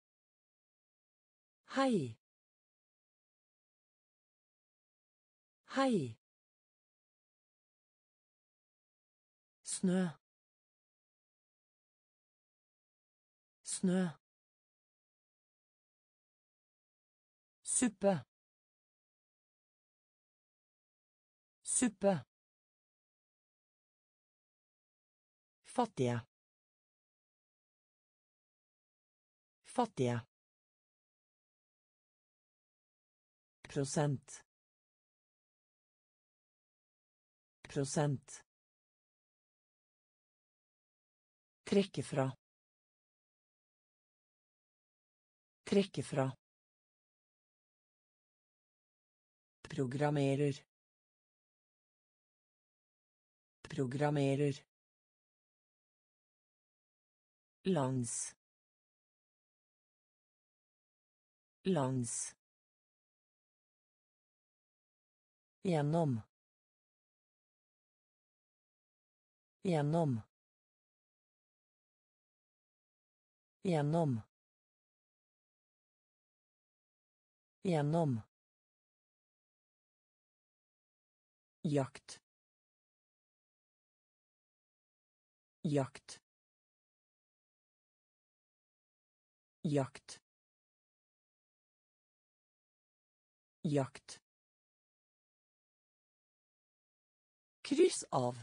Hei. Hei. Snø. Snø. Suppe. Suppe. Fattige. Fattige. Prosent. Prosent. Trekke fra. Trekke fra. Programmerer. Programmerer. Langs. Langs. Gjennom. Gjennom. Gjennom. Gjennom. Jakt. Jakt. Jakt. Jakt. Kryss av.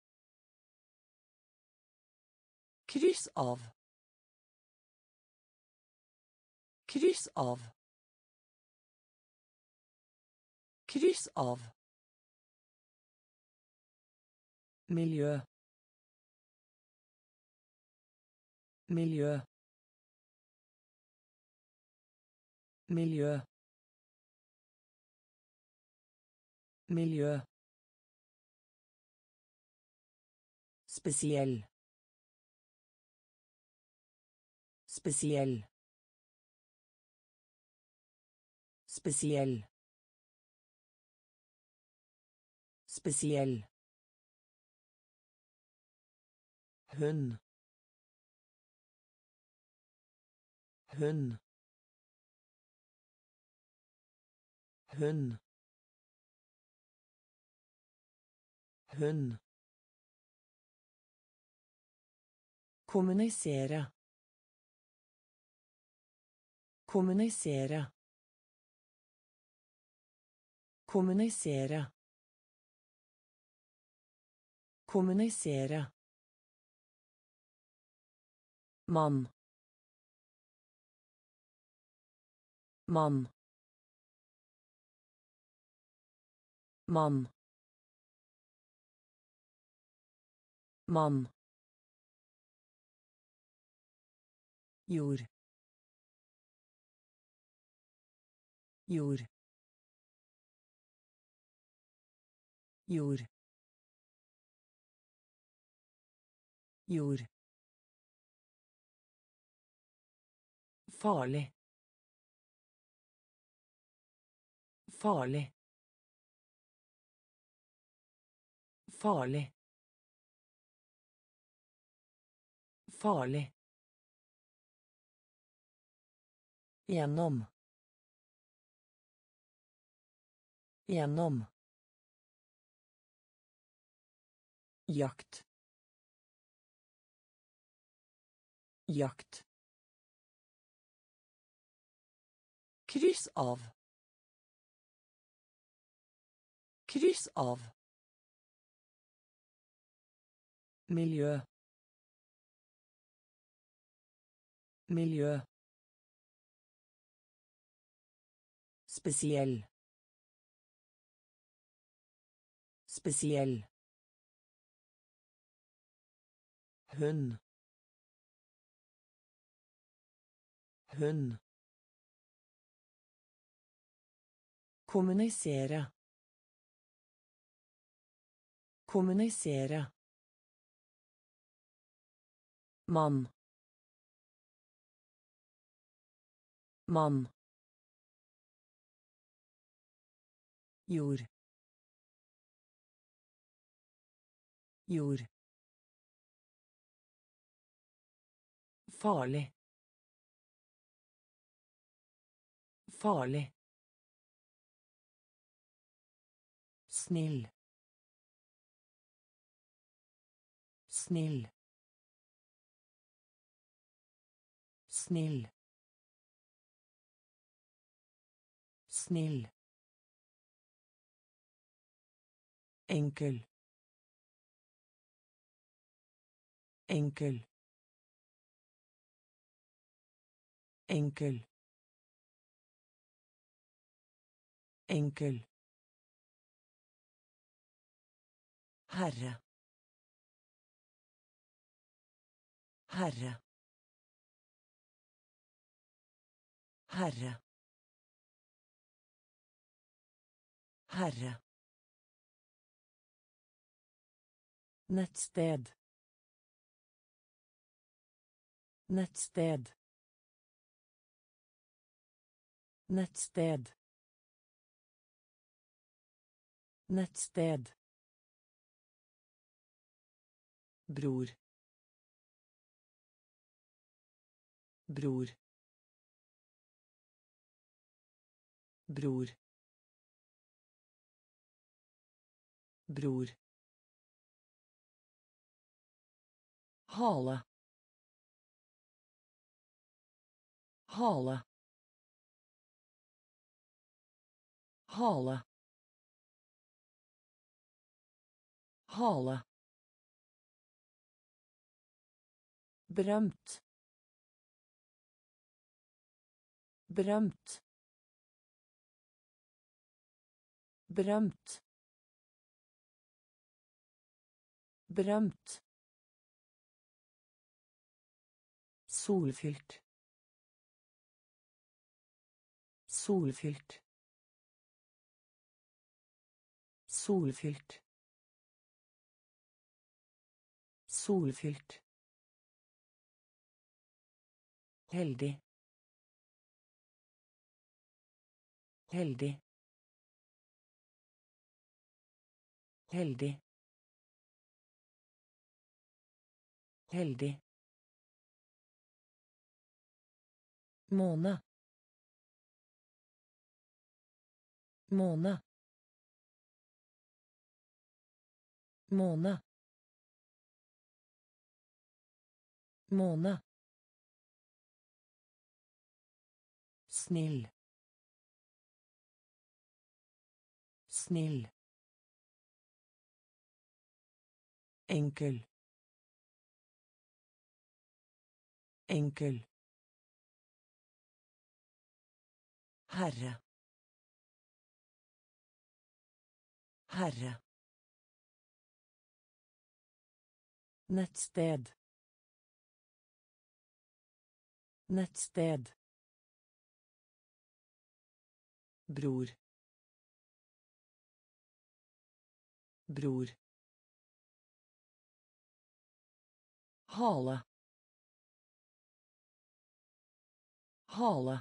Kryss av. Kryss av. Kryss av. Miljø. Miljø. Miljø. Miljø. Spesiell. Spesiell. Spesiell. Spesiell. Hund. Hund. Hund. Hund. Kommunisere. Kommunisere. Kommunisere. Kommunisere. Mann. Mann. Mann. Mann. Jord. Jord. Jord. Jord. Farlig. Farlig. Farlig. Farlig. Gjennom. Gjennom. Jakt. Jakt. Kryss av. Kryss av. Miljø. Miljø. Spesiell. Spesiell. Hund. Hund. Kommunisere. Kommunisere. Mann. Mann. Jord. Jord. Farlig. Farlig. Snill. Snill. Snill. Snill. Enkel. Enkel. Enkel. Enkel. Herre. Herre. Herre. Herre. Nettsted. Nettsted. Nettsted. Nettsted. Bror. Bror. Bror. Bror. Hale. Hale. Hale. Hale. Berømt. Berømt. Berømt. Berømt. Solfylt. Solfylt. Solfylt. Solfylt. Heldig. Heldig. Heldig. Heldig. Måne. Måne. Måne. Måne. Snill. Snill. Enkel. Enkel. Herre. Herre. Nettsted. Nettsted. Bror. Bror. Hale. Hale.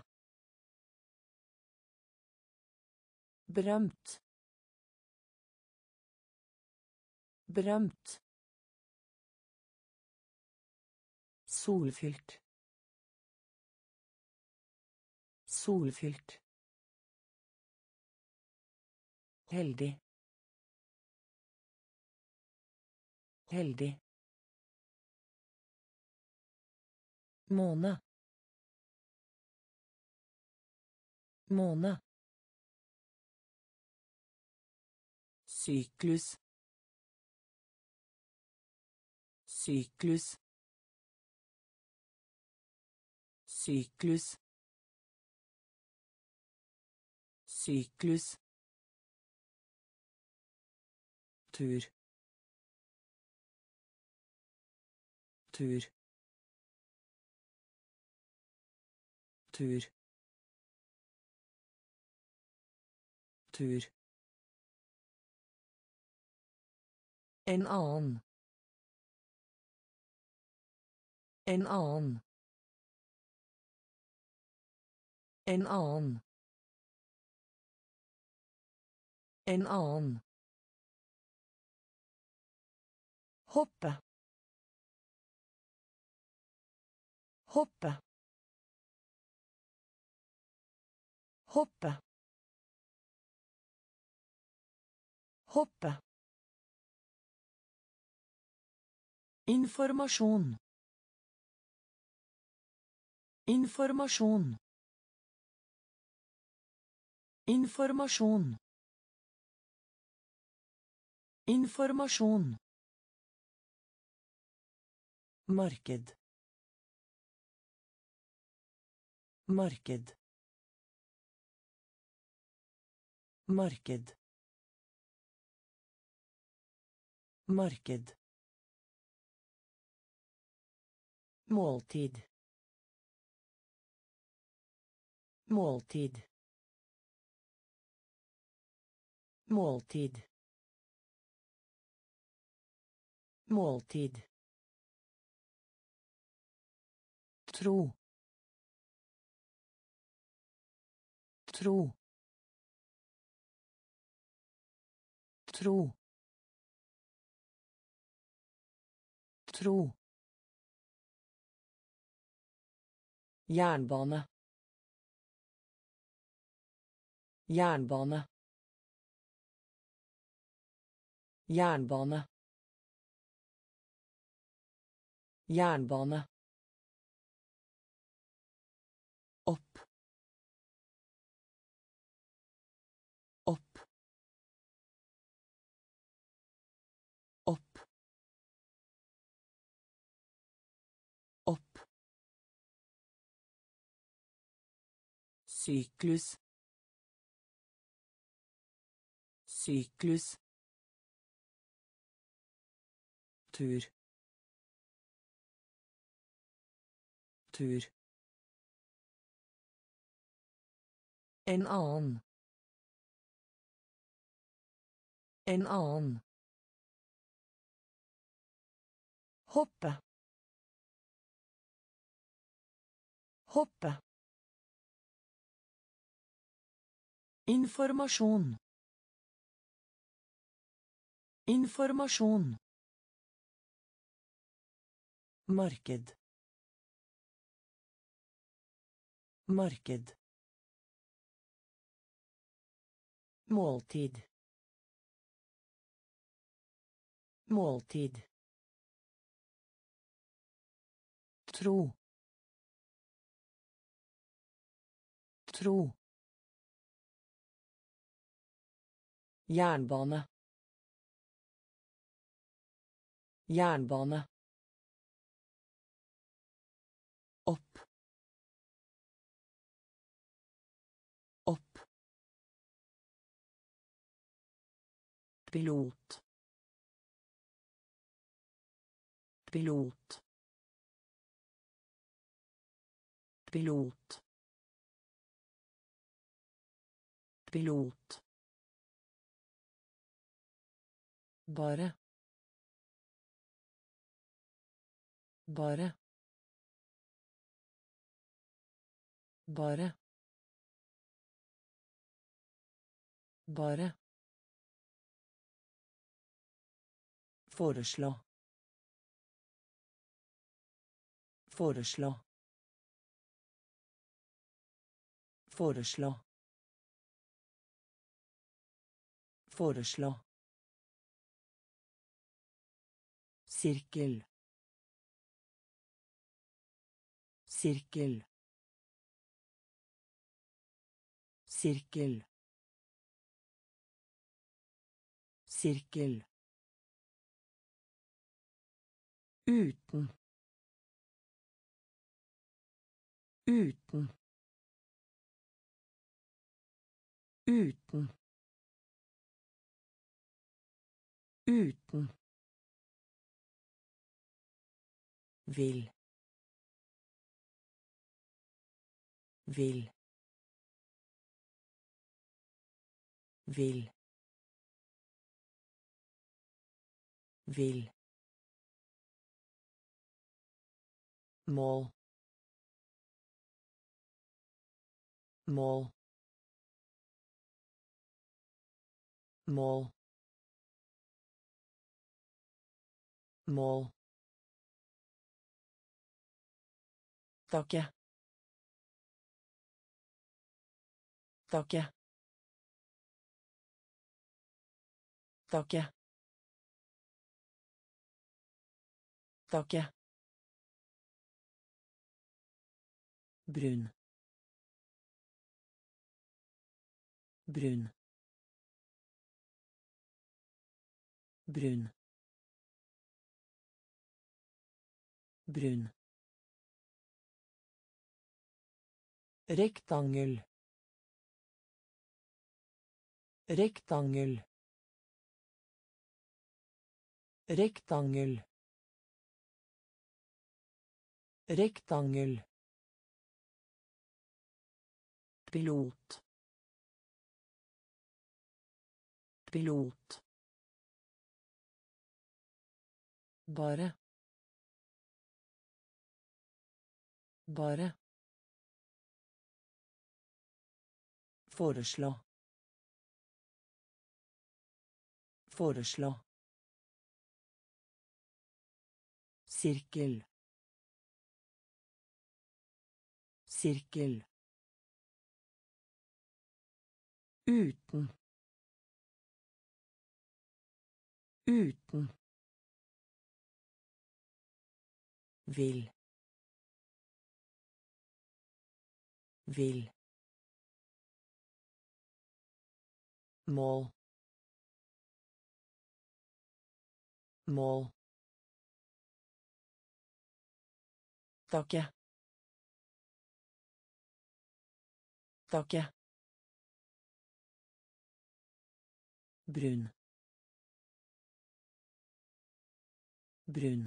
Berømt. Berømt. Solfylt. Solfylt. Heldig. Heldig. Måne. Måne. Syklus. Syklus. Syklus. Syklus. Tur. Tur. Tur. Tur. En annen. En annen. En annen. En annen. Hoppe. Hoppe. Hoppe. Hoppe. Informasjon. Informasjon. Informasjon. Informasjon. Marked. Marked. Marked. Marked. Måltid. Måltid. Måltid. Måltid. Tro. Tro. Tro. Tro. Jernbane. Jernbane. Jernbane. Jernbane. Opp. Opp. Opp. Opp. Syklus. Syklus. Tur. Tur. En annen. En annen. Hoppe. Hoppe. Informasjon. Informasjon. Marked. Marked. Måltid. Måltid. Tro. Tro. Jernbane. Jernbane. Opp. Opp. Pilot. Pilot. Pilot. Pilot. Bare. Bare. Bare. Bare. Foreslå. Foreslå. Foreslå. Foreslå. Sirkel. Sirkel. Sirkel. Sirkel. Uten. Uten. Uten. Uten. Vil. Vil. Vil. Vil. Mål. Mål. Mål. Mål. Takke. Takke. Takke. Takke. Brun. Brun. Brun. Brun. Rektangel. Rektangel. Rektangel. Rektangel. Pilot. Pilot. Bare. Bare. Foreslå. Foreslå. Sirkel. Sirkel. Uten. Uten. Vil. Vil. Mål. Mål. Takke. Takke. Brun. Brun.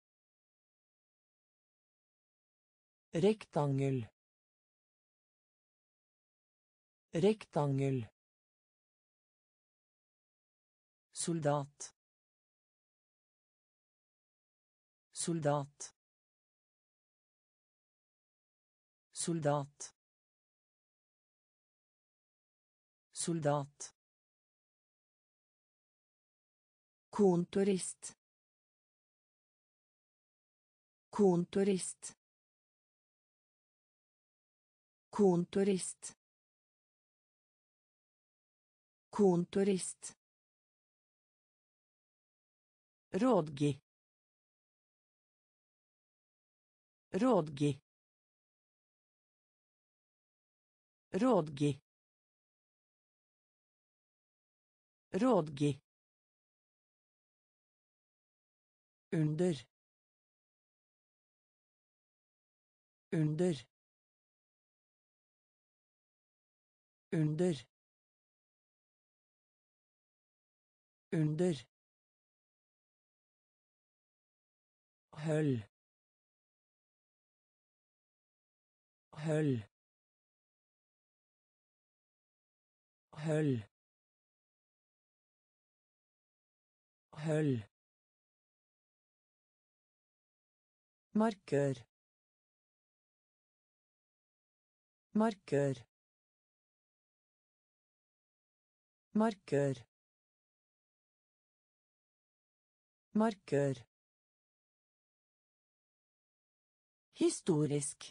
Rektangel. Rektangel. Soldat. Soldat. Soldat. Soldat. Kontorist. Kontorist. Kontorist. Kontorist. Rådgi. Rådgi. Rådgi. Rådgi. Under. Under. Under. Under. Høll. Høll. Høll. Høll. Markør. Markør. Markør. Markør. Historisk.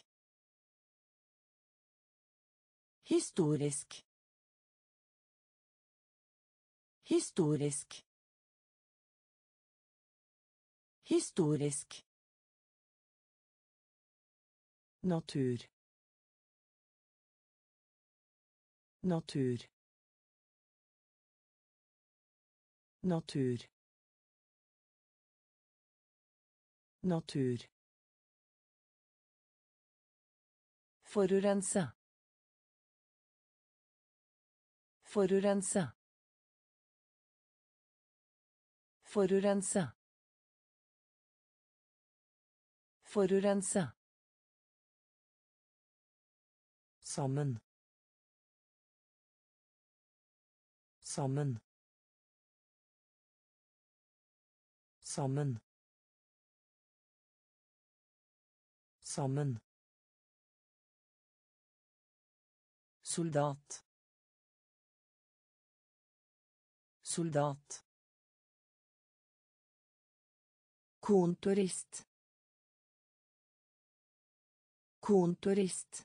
Historisk. Historisk. Historisk. Natur. Natur. Natur. Natur. Forurense. Forurense. Forurense. Forurense. Sammen. Sammen. Sammen. Sammen. Soldat. Soldat. Kontorist. Kontorist.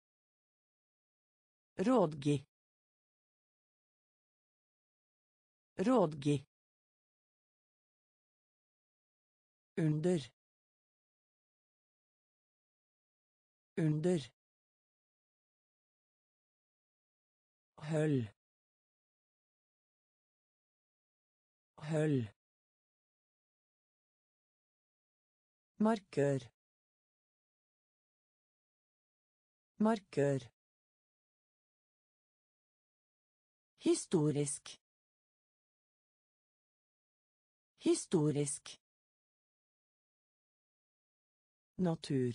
Rådgi. Rådgi. Under. Under. Høll. Høll. Markør. Markør. Historisk. Historisk. Natur.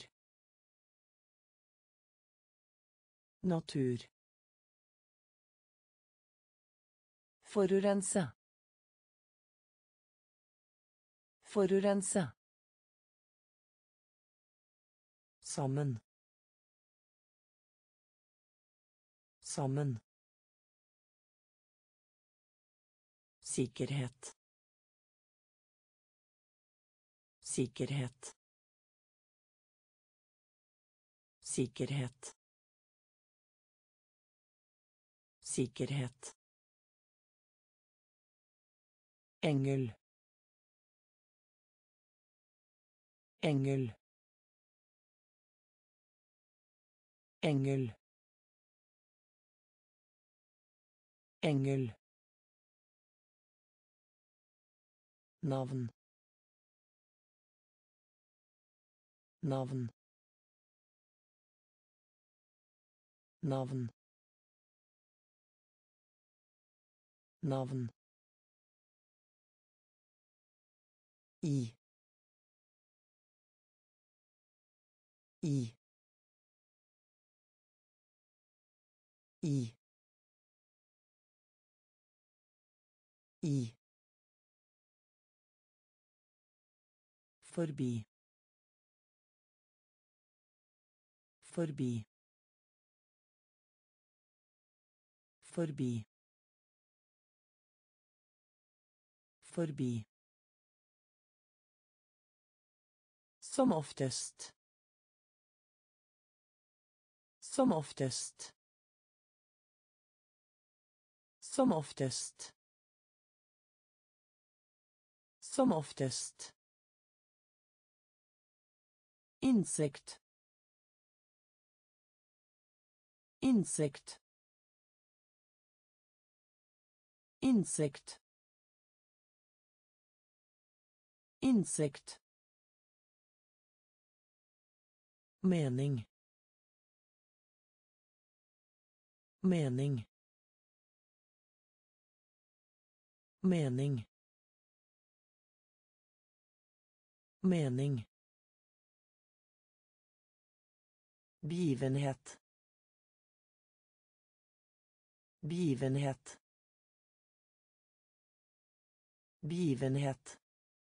Natur. Forurense. Forurense. Sammen. Sammen. Sikkerhet. Sikkerhet. Sikkerhet. Sikkerhet. Engel. Engel. Engel. Engel. Navn. Navn. Navn. Navn. I. I. I. I. Forbi. Forbi. Forbi. Forbi. Som oftest. Som oftest. Som oftest. Som oftest. Insekt. Insekt. Insekt. Insekt. Mening. Mening. Mening. Mening. Begivenhet. Begivenhet. Begivenhet.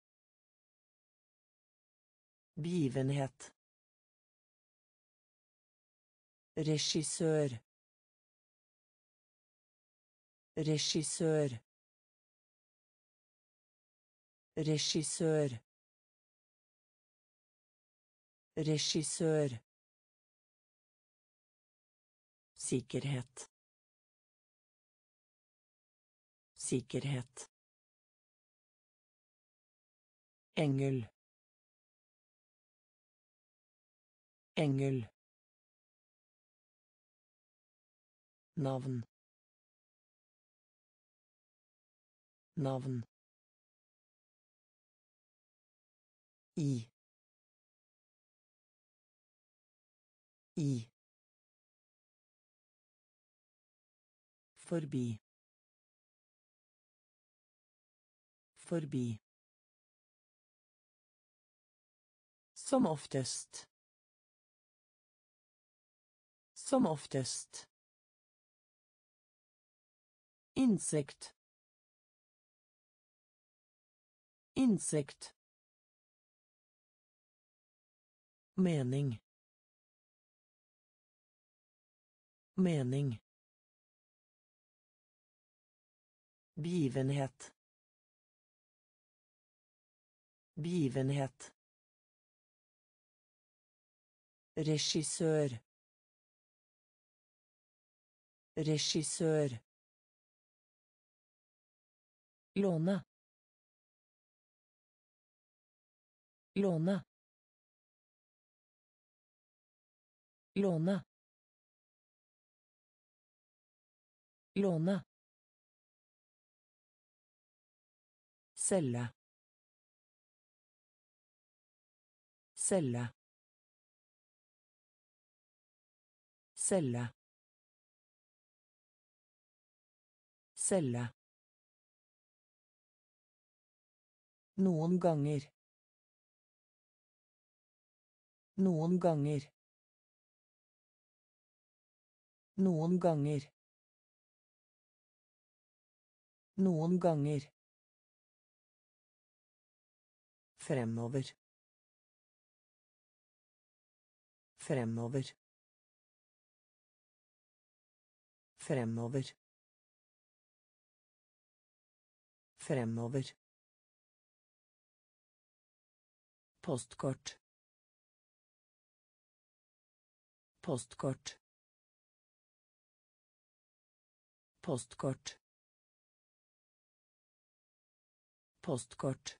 Begivenhet. Regissør. Regissør. Regissør. Regissør. Sikkerhet. Sikkerhet. Engel. Engel. Navn. Navn. I. I. Forbi. Forbi. Som oftest. Som oftest. Insekt. Insekt. Mening. Mening. Begivenhet. Begivenhet. Regissør. Regissør. låne, låne, låne, låne, celle, celle, celle, celle. Noen ganger. Noen ganger. Noen ganger. Noen ganger. Fremover. Fremover. Fremover. Fremover. Postkort. Postkort. Postkort. Postkort.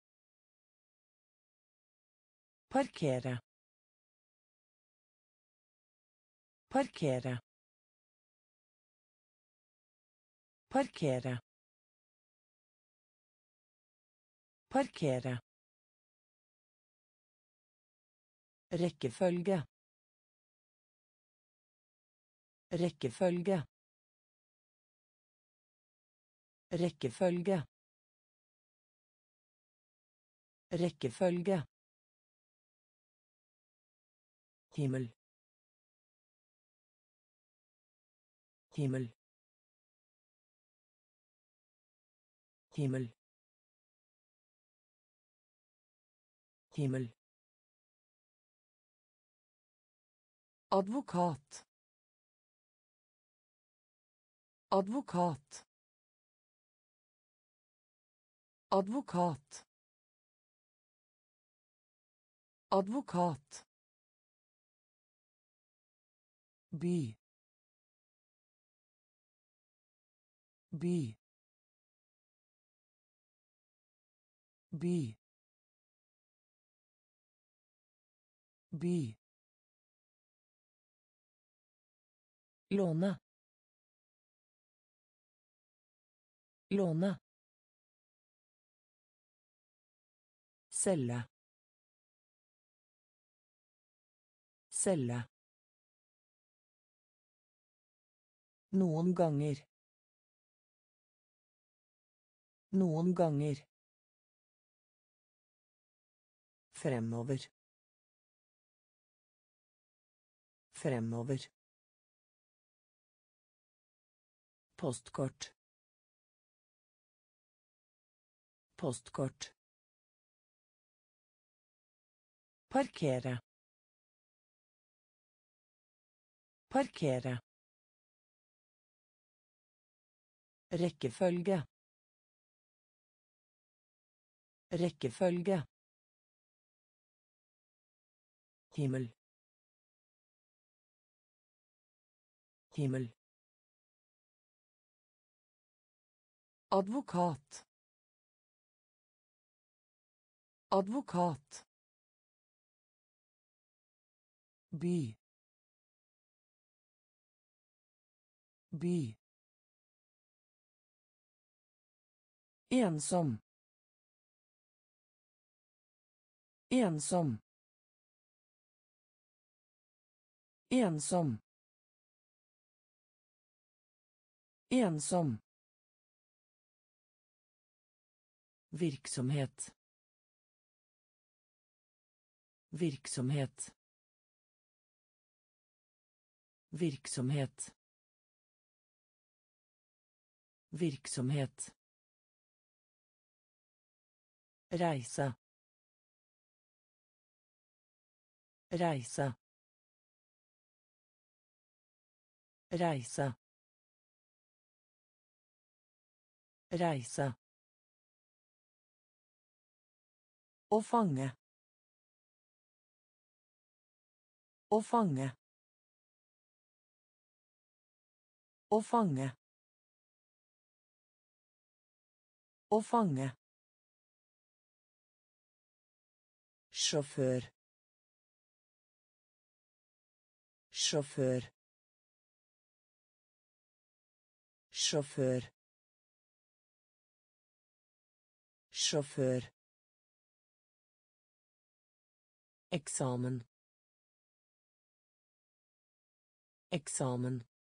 Parkere. Parkere. Parkere. Parkere. Rekkefølge. Rekkefølge. Rekkefølge. Rekkefølge. Himmel. Himmel. Himmel. Himmel. Advokat. Advokat. Advokat. Advokat. By. By. By. By. Låne. Låne. Celle. Celle. Noen ganger. Noen ganger. Fremover. Fremover. Postkort. Postkort. Parkere. Parkere. Rekkefølge. Rekkefølge. Himmel. Himmel. Advokat. Advokat. By. By. Ensom. Ensom. Ensom. Ensom. Virksomhet. Virksomhet. Virksomhet. Virksomhet. Reise. Reise. Reise. Reise. Å fange. Å fange. Å fange. Å fange. Sjåfør. Sjåfør. Sjåfør. Sjåfør. Eksamen. Eksamen.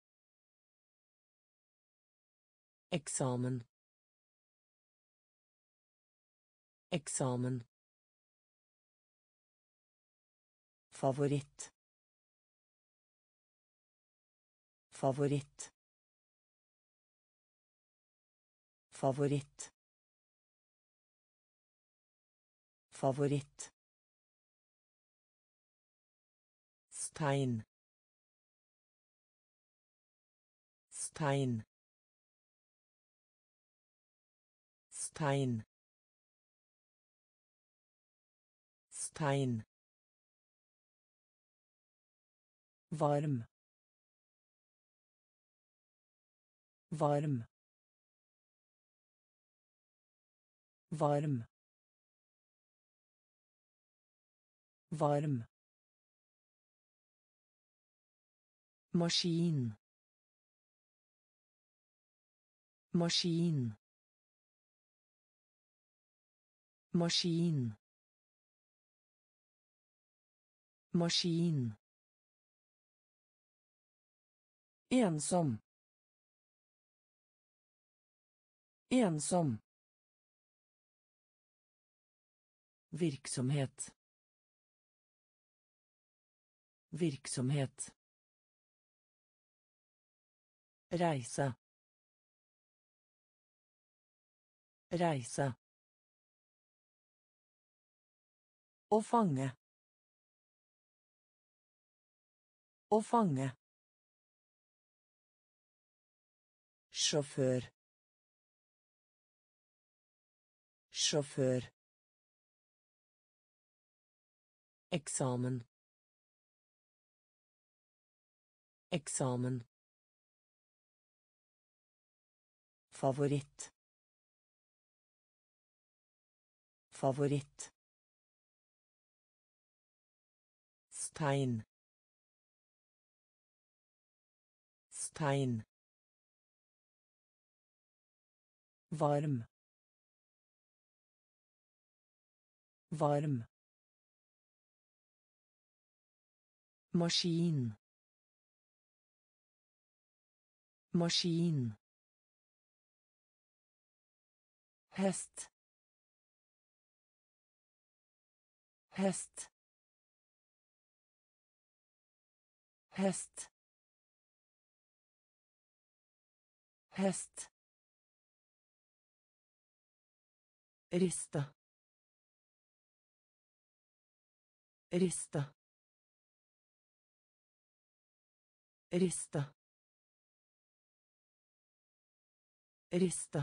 Eksamen. Eksamen. Favoritt. Favoritt. Favoritt. Favoritt. Stein. Stein. Stein. Stein. Varm. Varm. Varm. Varm. Maskin. Maskin. Maskin. Maskin. Ensom. Ensom. Virksomhet. Virksomhet. Reise. Reise. Å fange. Å fange. Sjåfør. Sjåfør. Eksamen. Eksamen. Favoritt. Favoritt. Stein. Stein. Varm. Varm. Maskin. Maskin. Hest. Hest. Hest. Hest. Rista. Rista. Rista. Rista.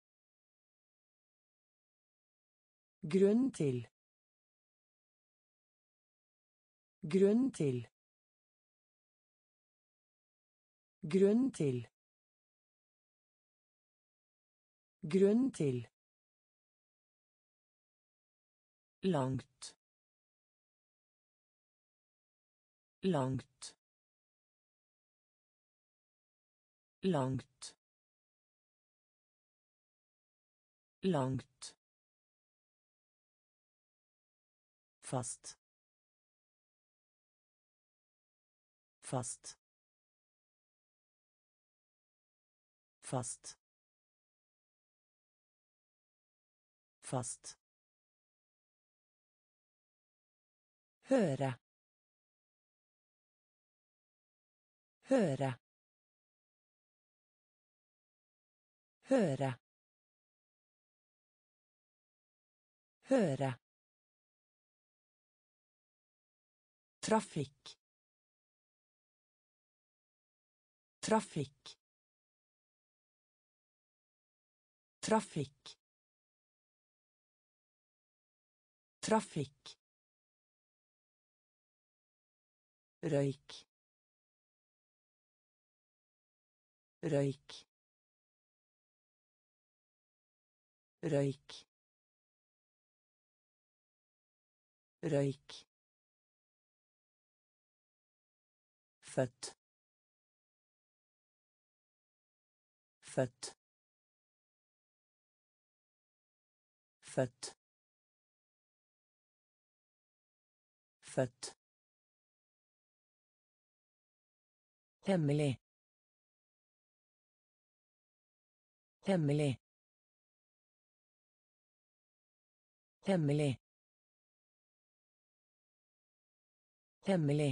Grunn til. Grunn til. Grunn til. Grunn til. Langt. Langt. Langt. Langt. Fast. Fast. Fast. Fast. Høre. Høre. Høre. Høre. Trafikk. Trafikk. Trafikk. Trafikk. Røyk. Røyk. røyk, røyk, født, født, født, født, hemmelig, hemmelig, hemmelig, hemmelig,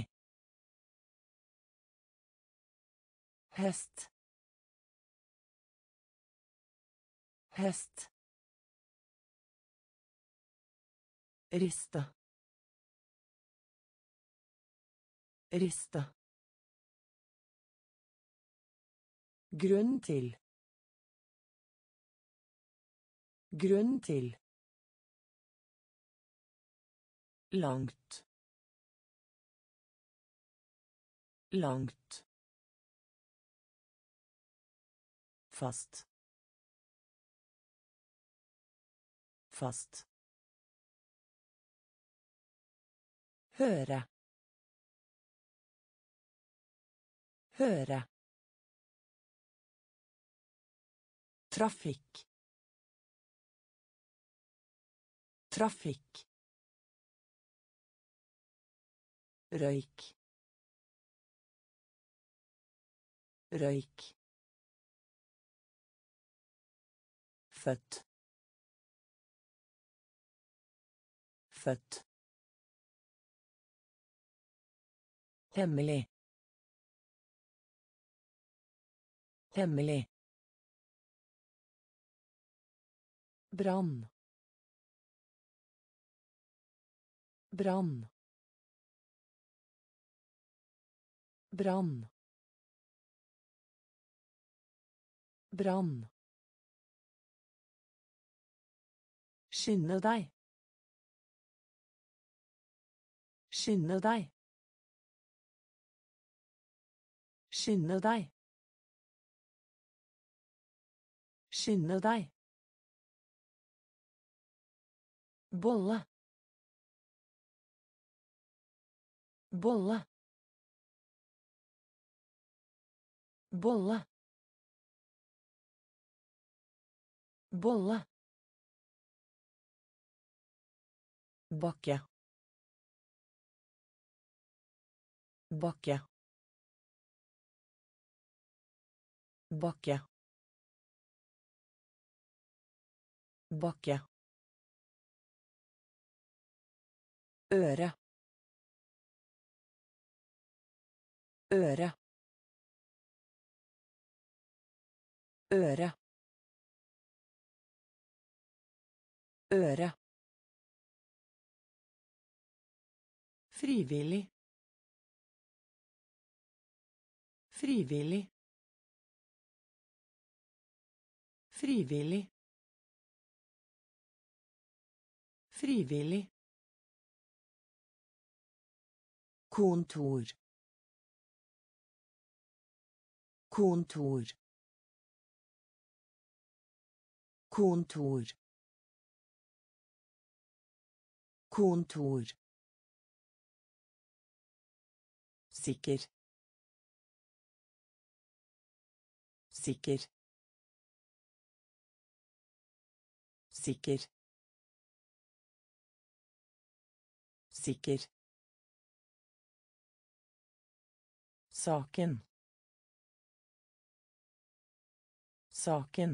hest, hest, riste, riste, grunn til, grunn til, langt, langt, fast, fast, høre, høre, trafikk, trafikk, røyk, røyk, født, født, hemmelig, hemmelig, brann, brann, brann, brann, skynde deg, skynde deg, skynde deg, skynde deg, bolle, bolle, bolle, bolle, bakke, bakke, bakke, bakke, øre, øre, øre, øre, frivillig, frivillig, frivillig, frivillig, kontor, kontor, kontor, kontor, sikker, sikker, sikker, sikker, saken, saken,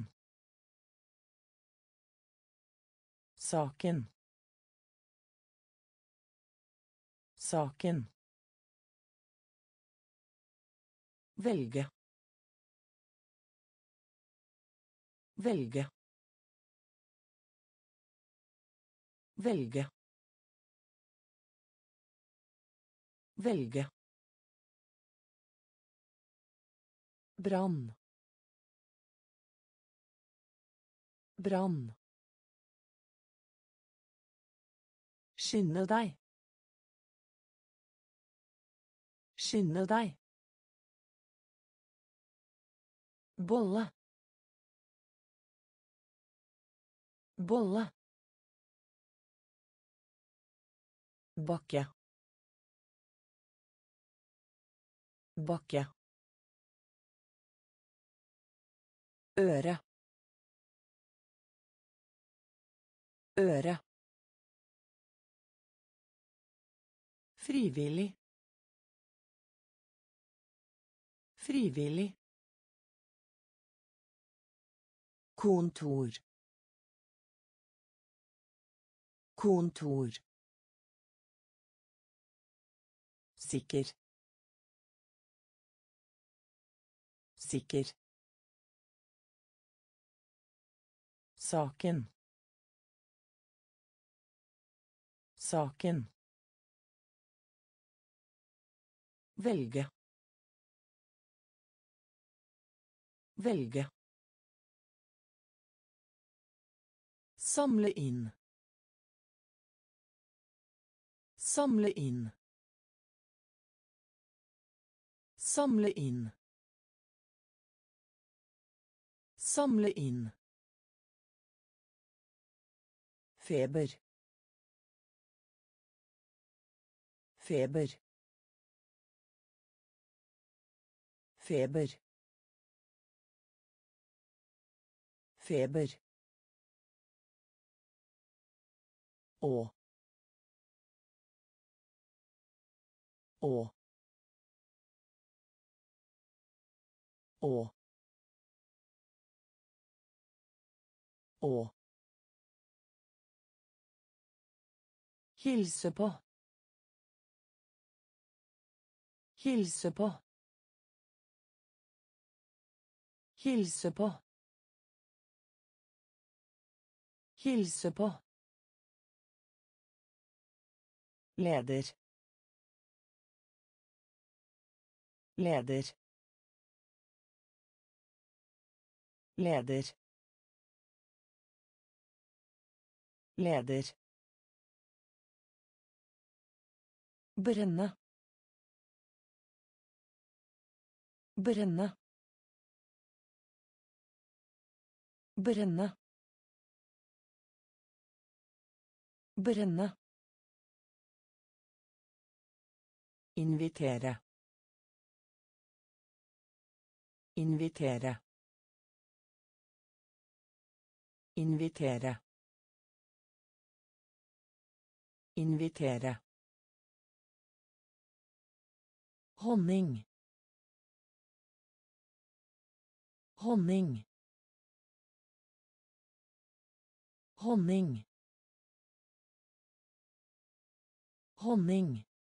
saken, saken, velge, velge, velge, velge, brann, brann, skynde deg, skynde deg, bolle, bolle, bakke, bakke, øre, øre, frivillig, frivillig, kontor, kontor, sikker, sikker, saken, saken, velge, velge, samle inn, samle inn, samle inn, samle inn, feber, feber, feber, feber, å, å, å, å, hilse på, hilse på, hilse på, hilse på, leder, leder, leder, leder, brenne, brenne, brenne, brenne, invitere, invitere, invitere, invitere, honning, honning, honning, honning,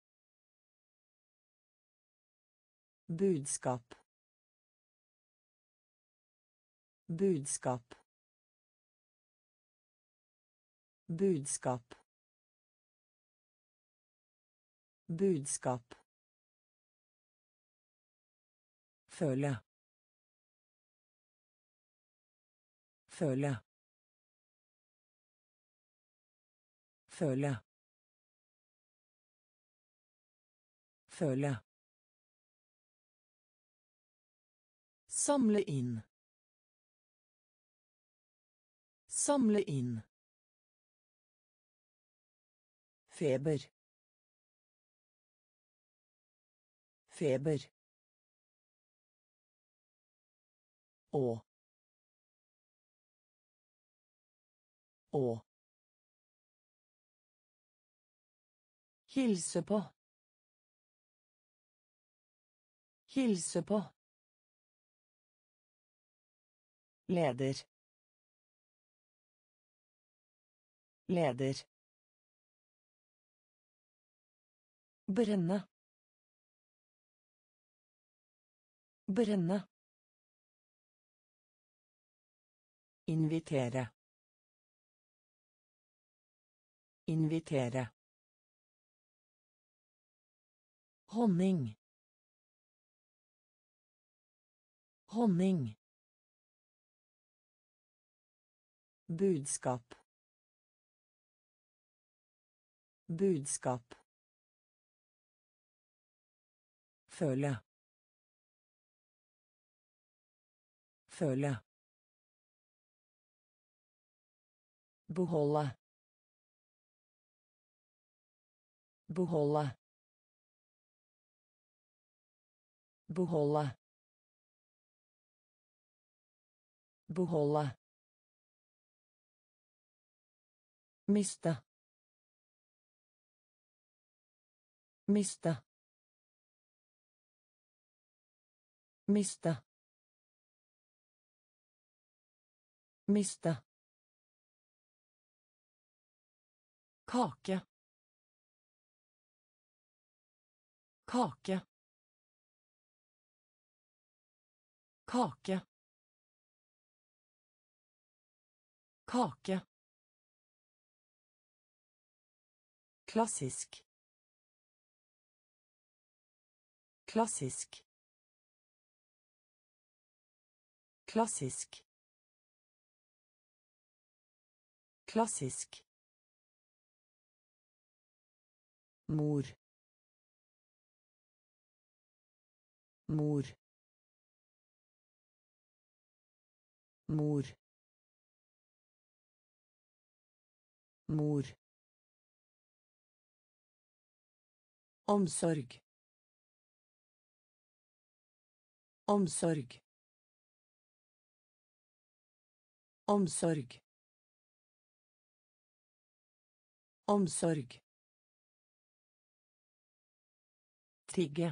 budskap, budskap, budskap, budskap, føle, føle, føle, føle, samle inn, samle inn, feber, feber, å, å, hilse på, hilse på, leder, leder, brenne, brenne, invitere, invitere, honning, honning, budskap, budskap, føle, føle, Beholde. Beholde. Beholde. Beholde. Miste. Miste. Miste. Miste. Kake. Kake. Kake. Kake. Klassisk. Klassisk. Klassisk. Klassisk. Mor. Mor. Mor. Mor. Omsorg. Omsorg. Omsorg. Omsorg. Tigge.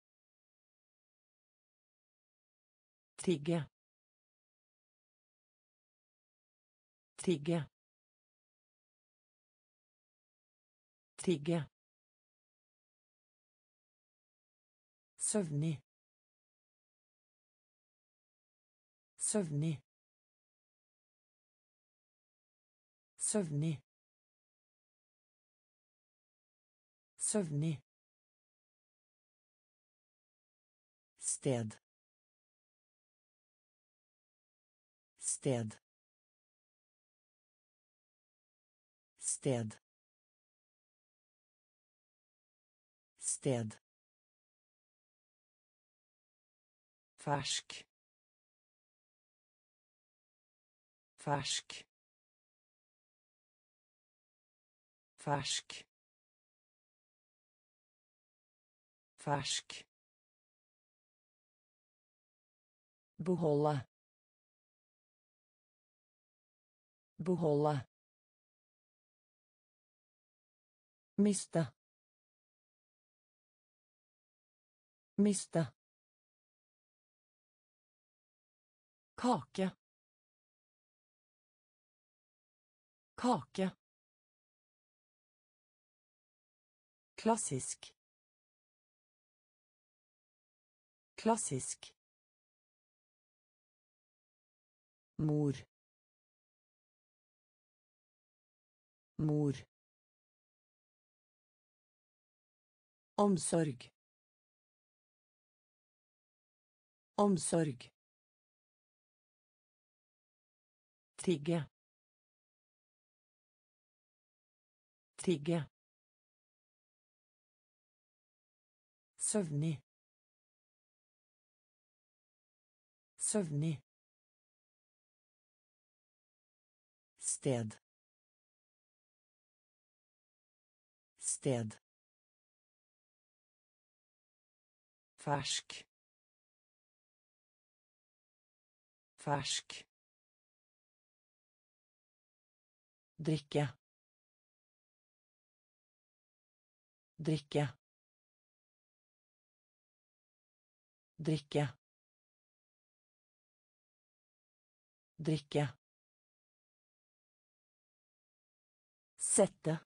Tigge. Tigge. Tigge. Søvnig. Søvnig. Søvnig. Søvnig. Sted. Sted. Sted. Sted. Fersk. Fersk. Fersk. Fersk. Beholde. Beholde. Miste. Miste. Kake. Kake. Klassisk. Klassisk. Mor. Mor. Omsorg. Omsorg. Tigge. Tigge. Søvnig. Søvnig. Sted. Sted. Fersk. Fersk. Drikke. Drikke. Drikke. Drikke. Sette.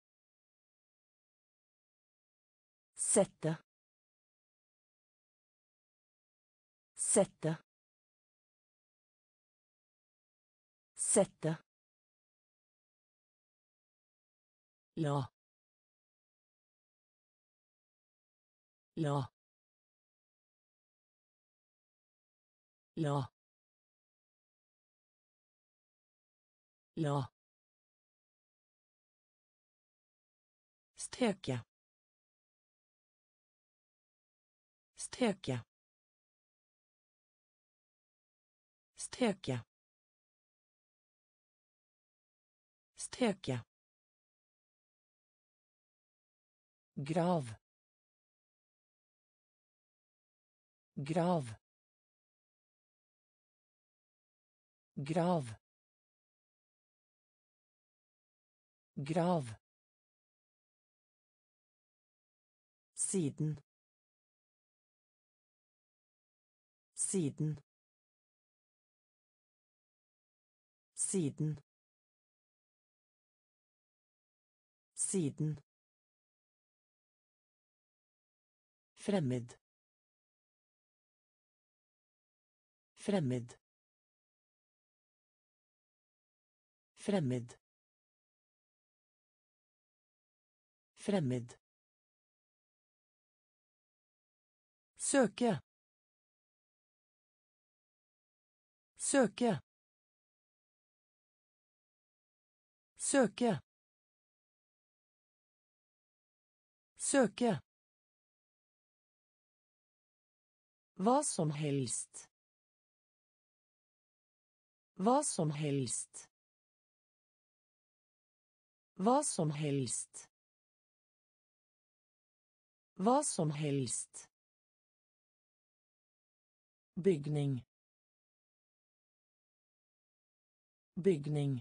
Sette. Sette. Sette. La. La. La. La. Steke. Steke. Steke. Steke. Grav. Grav. Grav. Grav. Siden. Siden. Siden. Siden. Fremmed. Fremmed. Fremmed. Fremmed. Søke. Søke. Søke. Søke. Hva som helst. Hva som helst. Hva som helst. Hva som helst. Bygning. Bygning.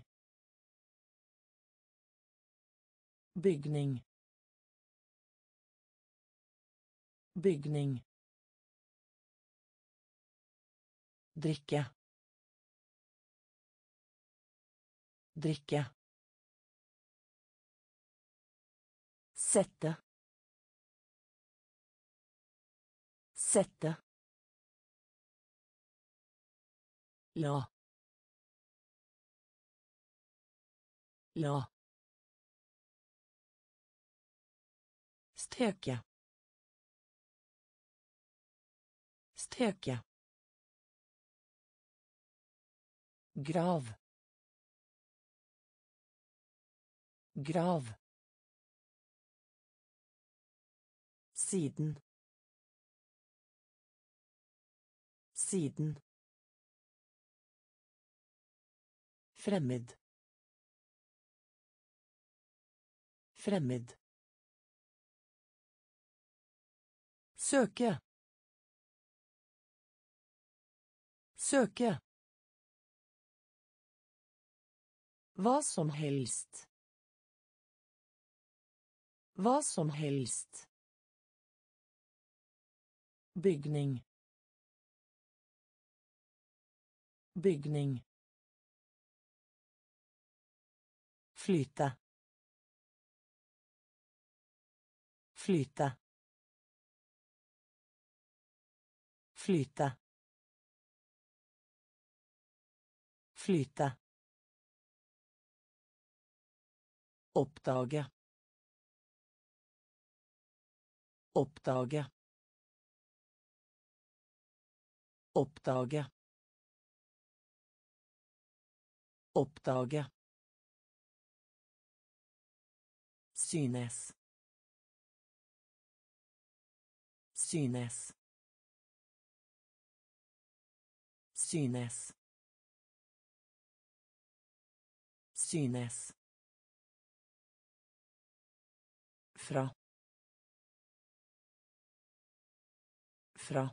Bygning. Bygning. Drikke. Drikke. Sette. Sette. La. La. Steke. Steke. Grav. Grav. Siden. Siden. Fremmed. Fremmed. Søke. Søke. Hva som helst. Hva som helst. Bygning. Bygning. Flyte. Flyte. Flyte. Flyte. Oppdage. Oppdage. Oppdage. Oppdage. Synes. Synes. Synes. Synes. Fra. Fra.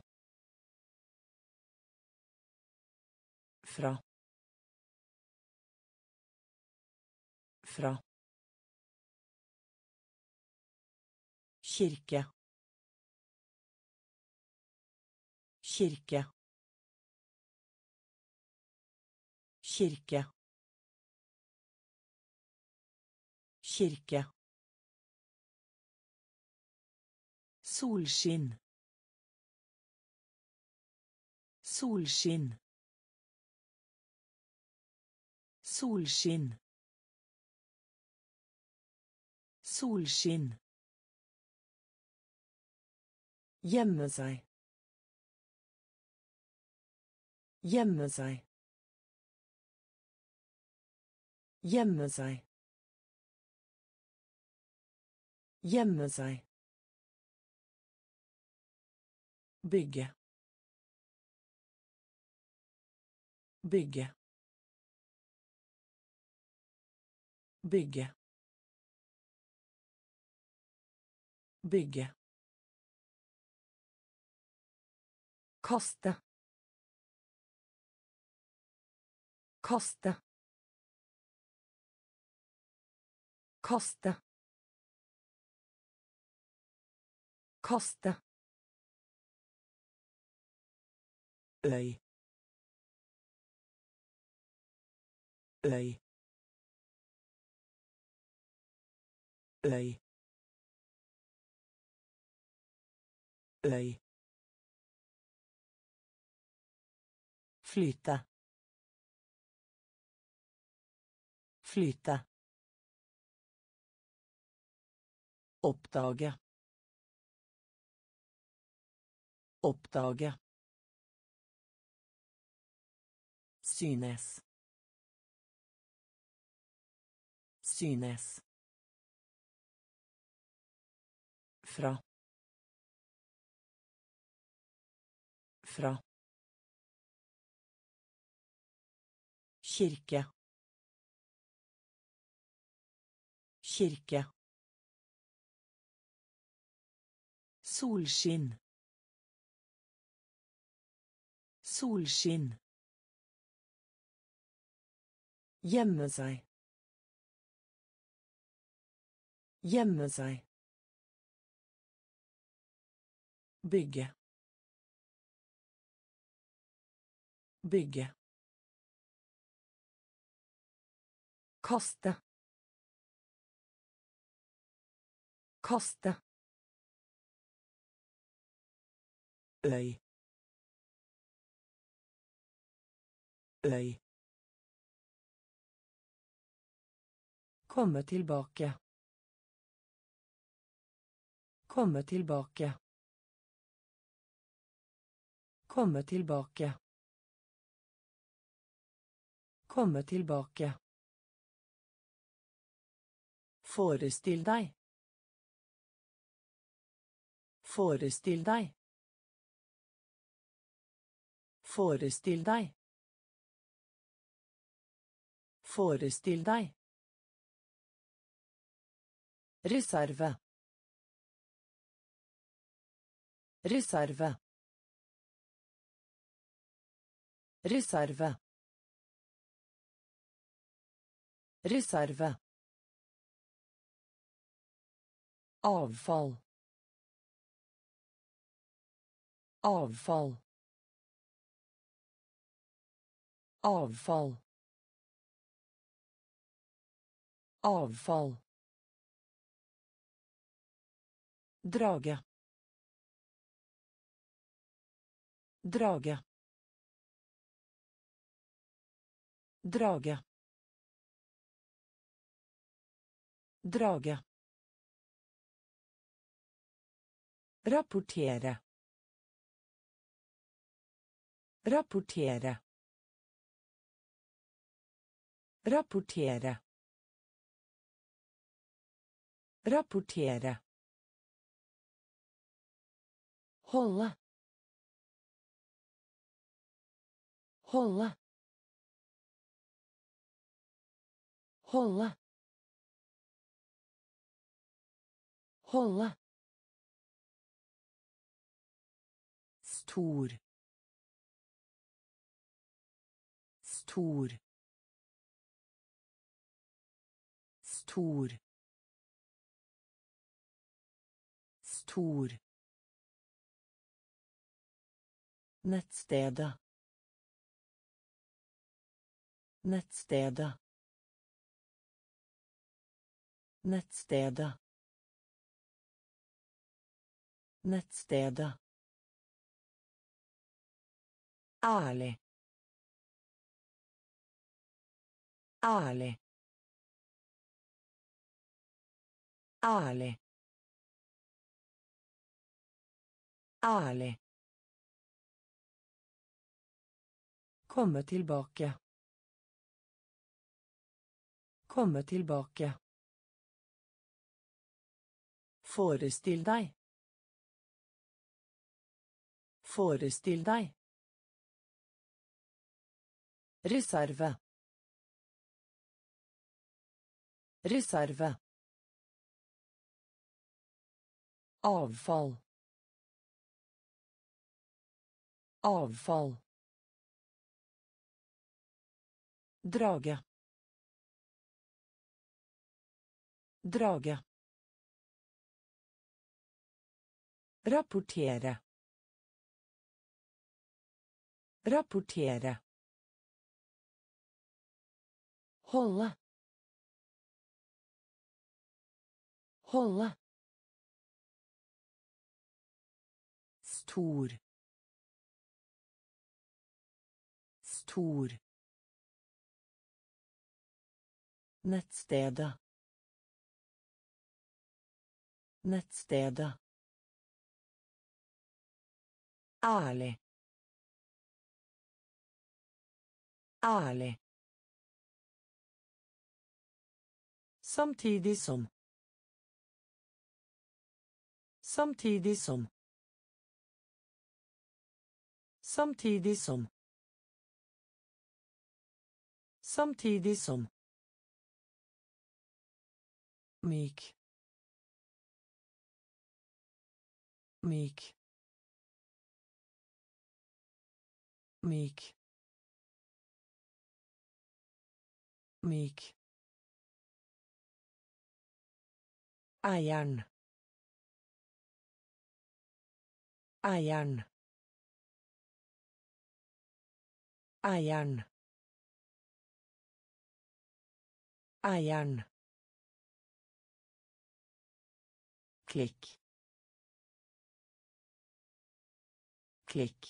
Fra. Fra. Kirke. Kirke. Kirke. Kirke. Solskinn. Solskinn. Solskinn. Solskinn. Gjemme seg. Gjemme seg. Gjemme seg. Gjemme seg. Bygge. Bygge. Bygge. Bygge. Kaste. Kaste. Kaste. Kaste. Øy. Øy. Øy. Øy. Flyte. Flyte. Oppdage. Oppdage. Synes. Synes. Fra. Fra. Kirke. Kirke. Solskinn. Solskinn. Gjemme seg. Gjemme seg. Bygge. Bygge. Kaste. Kaste. Øy. Øy. Komme tilbake. Komme tilbake. Komme tilbake. Komme tilbake. Forestill deg. Forestill deg. Forestill deg. Forestill deg. Reserve. Reserve. Reserve. Reserve. Avfall. Avfall. Avfall. Avfall. Drage. Drage. Drage. Drage. Rapportere. Rapportere. Rapportere. Rapportere. Holde. Holde. Holde. Holde. Stor. Stor. Stor. Stor. Nettstedet. Nettstedet. Nettstedet. Nettstedet. Ærlig. Ærlig. Ærlig. Ærlig. Komme tilbake. Komme tilbake. Forestill deg. Forestill deg. Reserve. Reserve. Avfall. Avfall. Drage. Drage. Rapportere. Rapportere. Holde. Holde. Stor. Stor. Nettstedet. Nettstedet. Ærlig. Ærlig. Samtidig som. Samtidig som. Samtidig som. Samtidig som. Myk. Myk. Myk. Myk. Eieren. Eieren. Eieren. Eieren. Klikk. Klikk.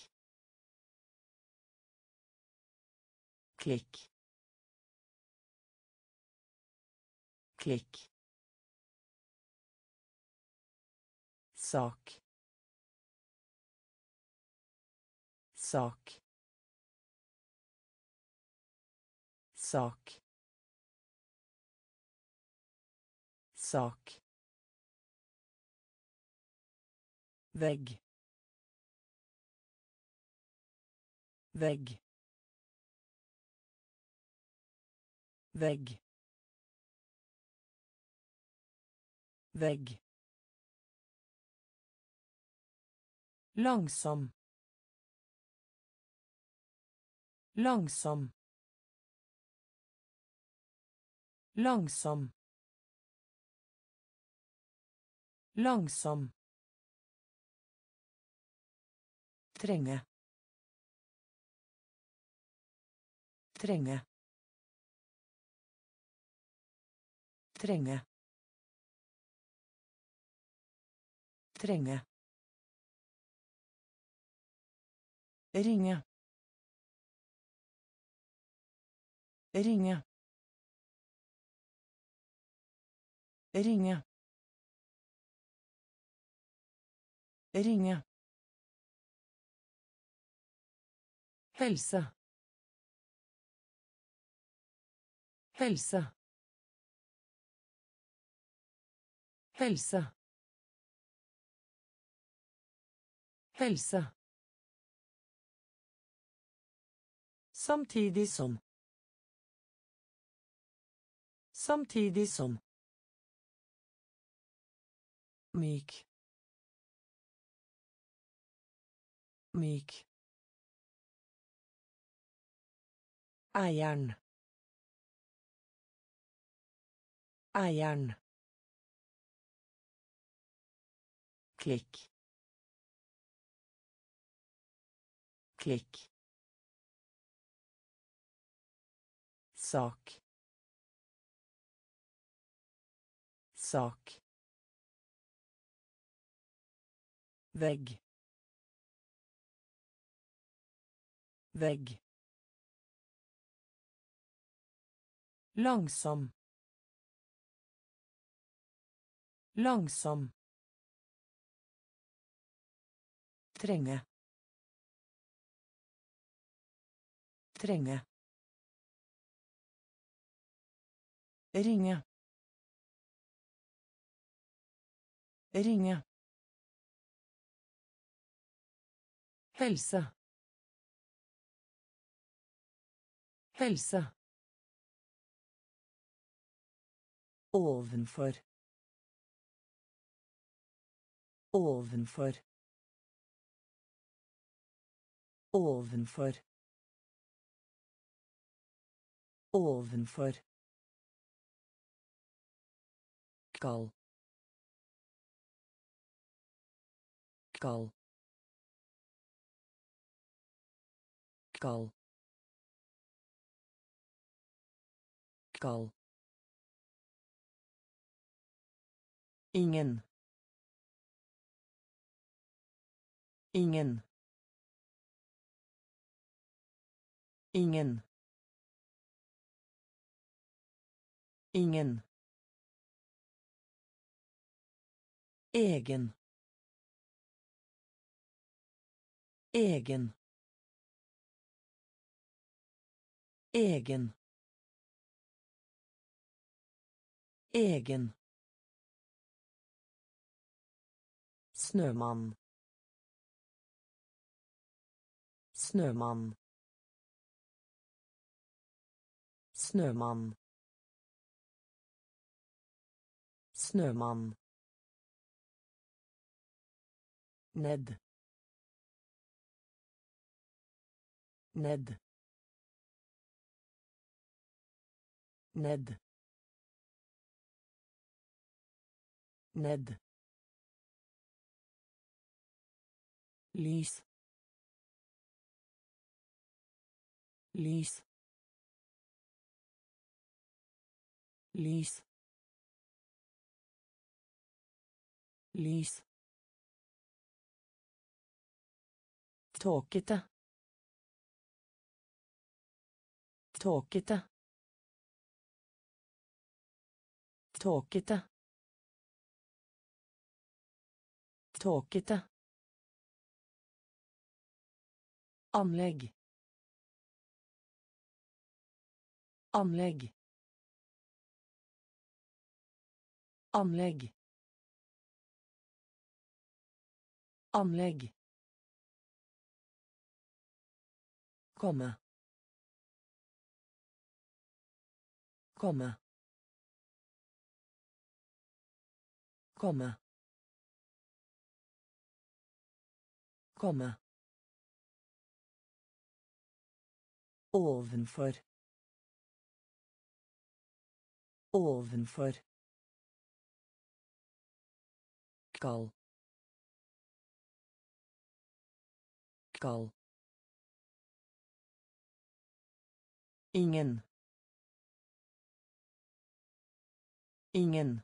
Klikk. Klikk. Sak. Sak. Sak. Sak. Vegg. Vegg. Vegg. Vegg. Langsom. Langsom. Langsom. Langsom. Trenge. Trenge. Trenge. Trenge. Ringe. Ringe. Ringe. Ringe. Helse. Helse. Helse. Helse. Samtidig som. Samtidig som. Myk. Myk. Eieren. Eieren. Klikk. Klikk. Sak. Sak. Vegg. Vegg. Langsom. Langsom. Trenge. Trenge. Ringe. Ringe. Helse. Helse. ovenfor, ovenfor, ovenfor, ovenfor, kald, kald, kald, kald. Ingen. Ingen. Ingen. Ingen. Egen. Egen. Egen. Egen. Snømann. Snømann. Snømann. Snømann. Ned. Ned. Ned. Ned. Lys. Lys. Lys. Lys. Tåkete. Tåkete. Tåkete. Tåkete. Anlegg. Anlegg. Anlegg. Anlegg. Komme. Komme. Komme. Komme. Ovenfor. Ovenfor. Kald. Kald. Ingen. Ingen.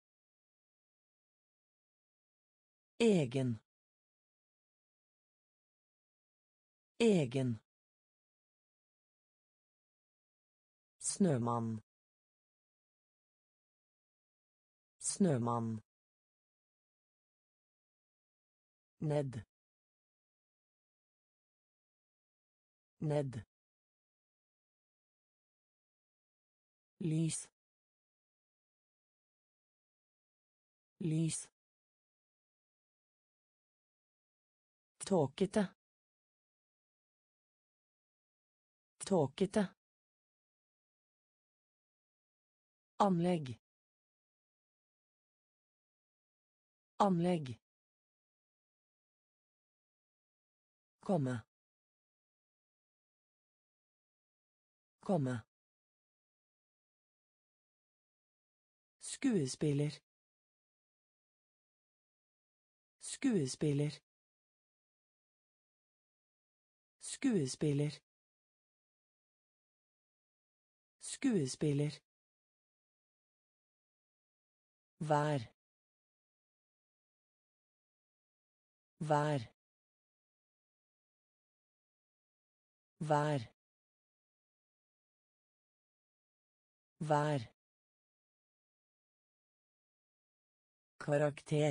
Egen. Egen. Snømann. Snømann. Ned. Ned. Lys. Lys. Tåkete. Tåkete. Anlegg. Anlegg. Komme. Komme. Skuespiller. Skuespiller. Skuespiller. Skuespiller. Vær. Vær. Vær. Vær. Karakter.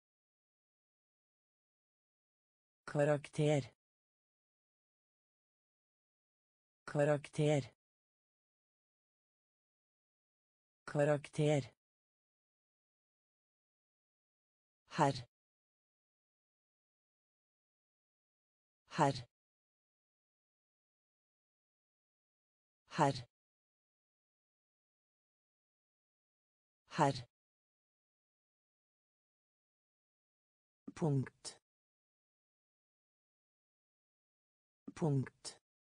Karakter. Karakter. Karakter. Herr. Herr. Herr. Herr. Punkt. Punkt.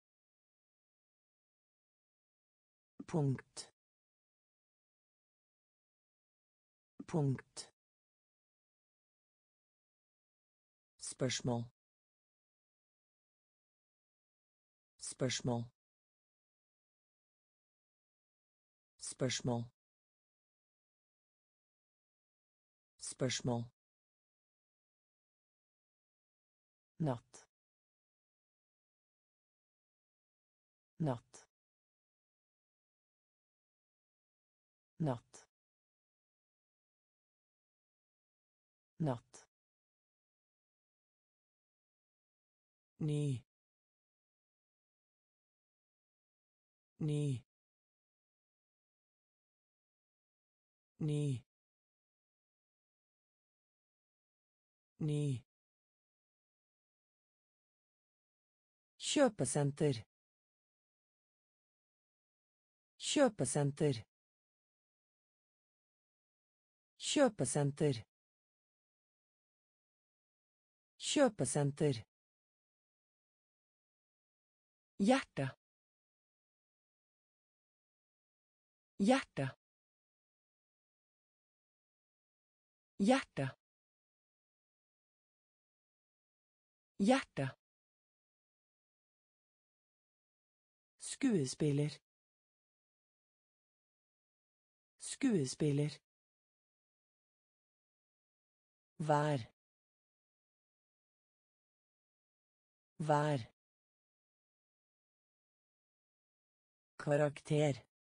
Punkt. Punkt. Spørsmål. Spørsmål. Spørsmål. Spørsmål. Natt. Natt. Natt. Natt. Ny. Ny. Ny. Ny. Kjøpesenter. Kjøpesenter. Kjøpesenter. Kjøpesenter. Hjerte. Hjerte. Hjerte. Hjerte. Skuespiller. Skuespiller. Vær. Vær. Karakter.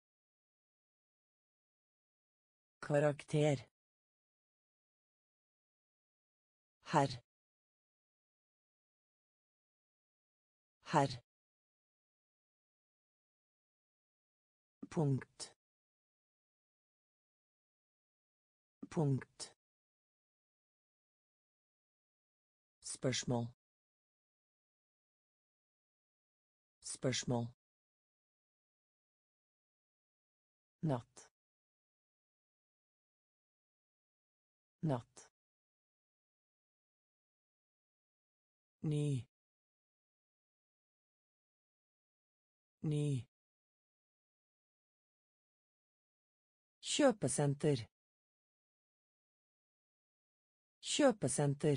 Karakter. Herr. Herr. Punkt. Punkt. Spørsmål. Spørsmål. Natt. Natt. Ny. Ny. Kjøpesenter. Kjøpesenter.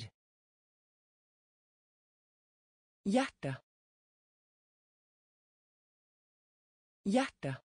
Hjerte. Hjerte.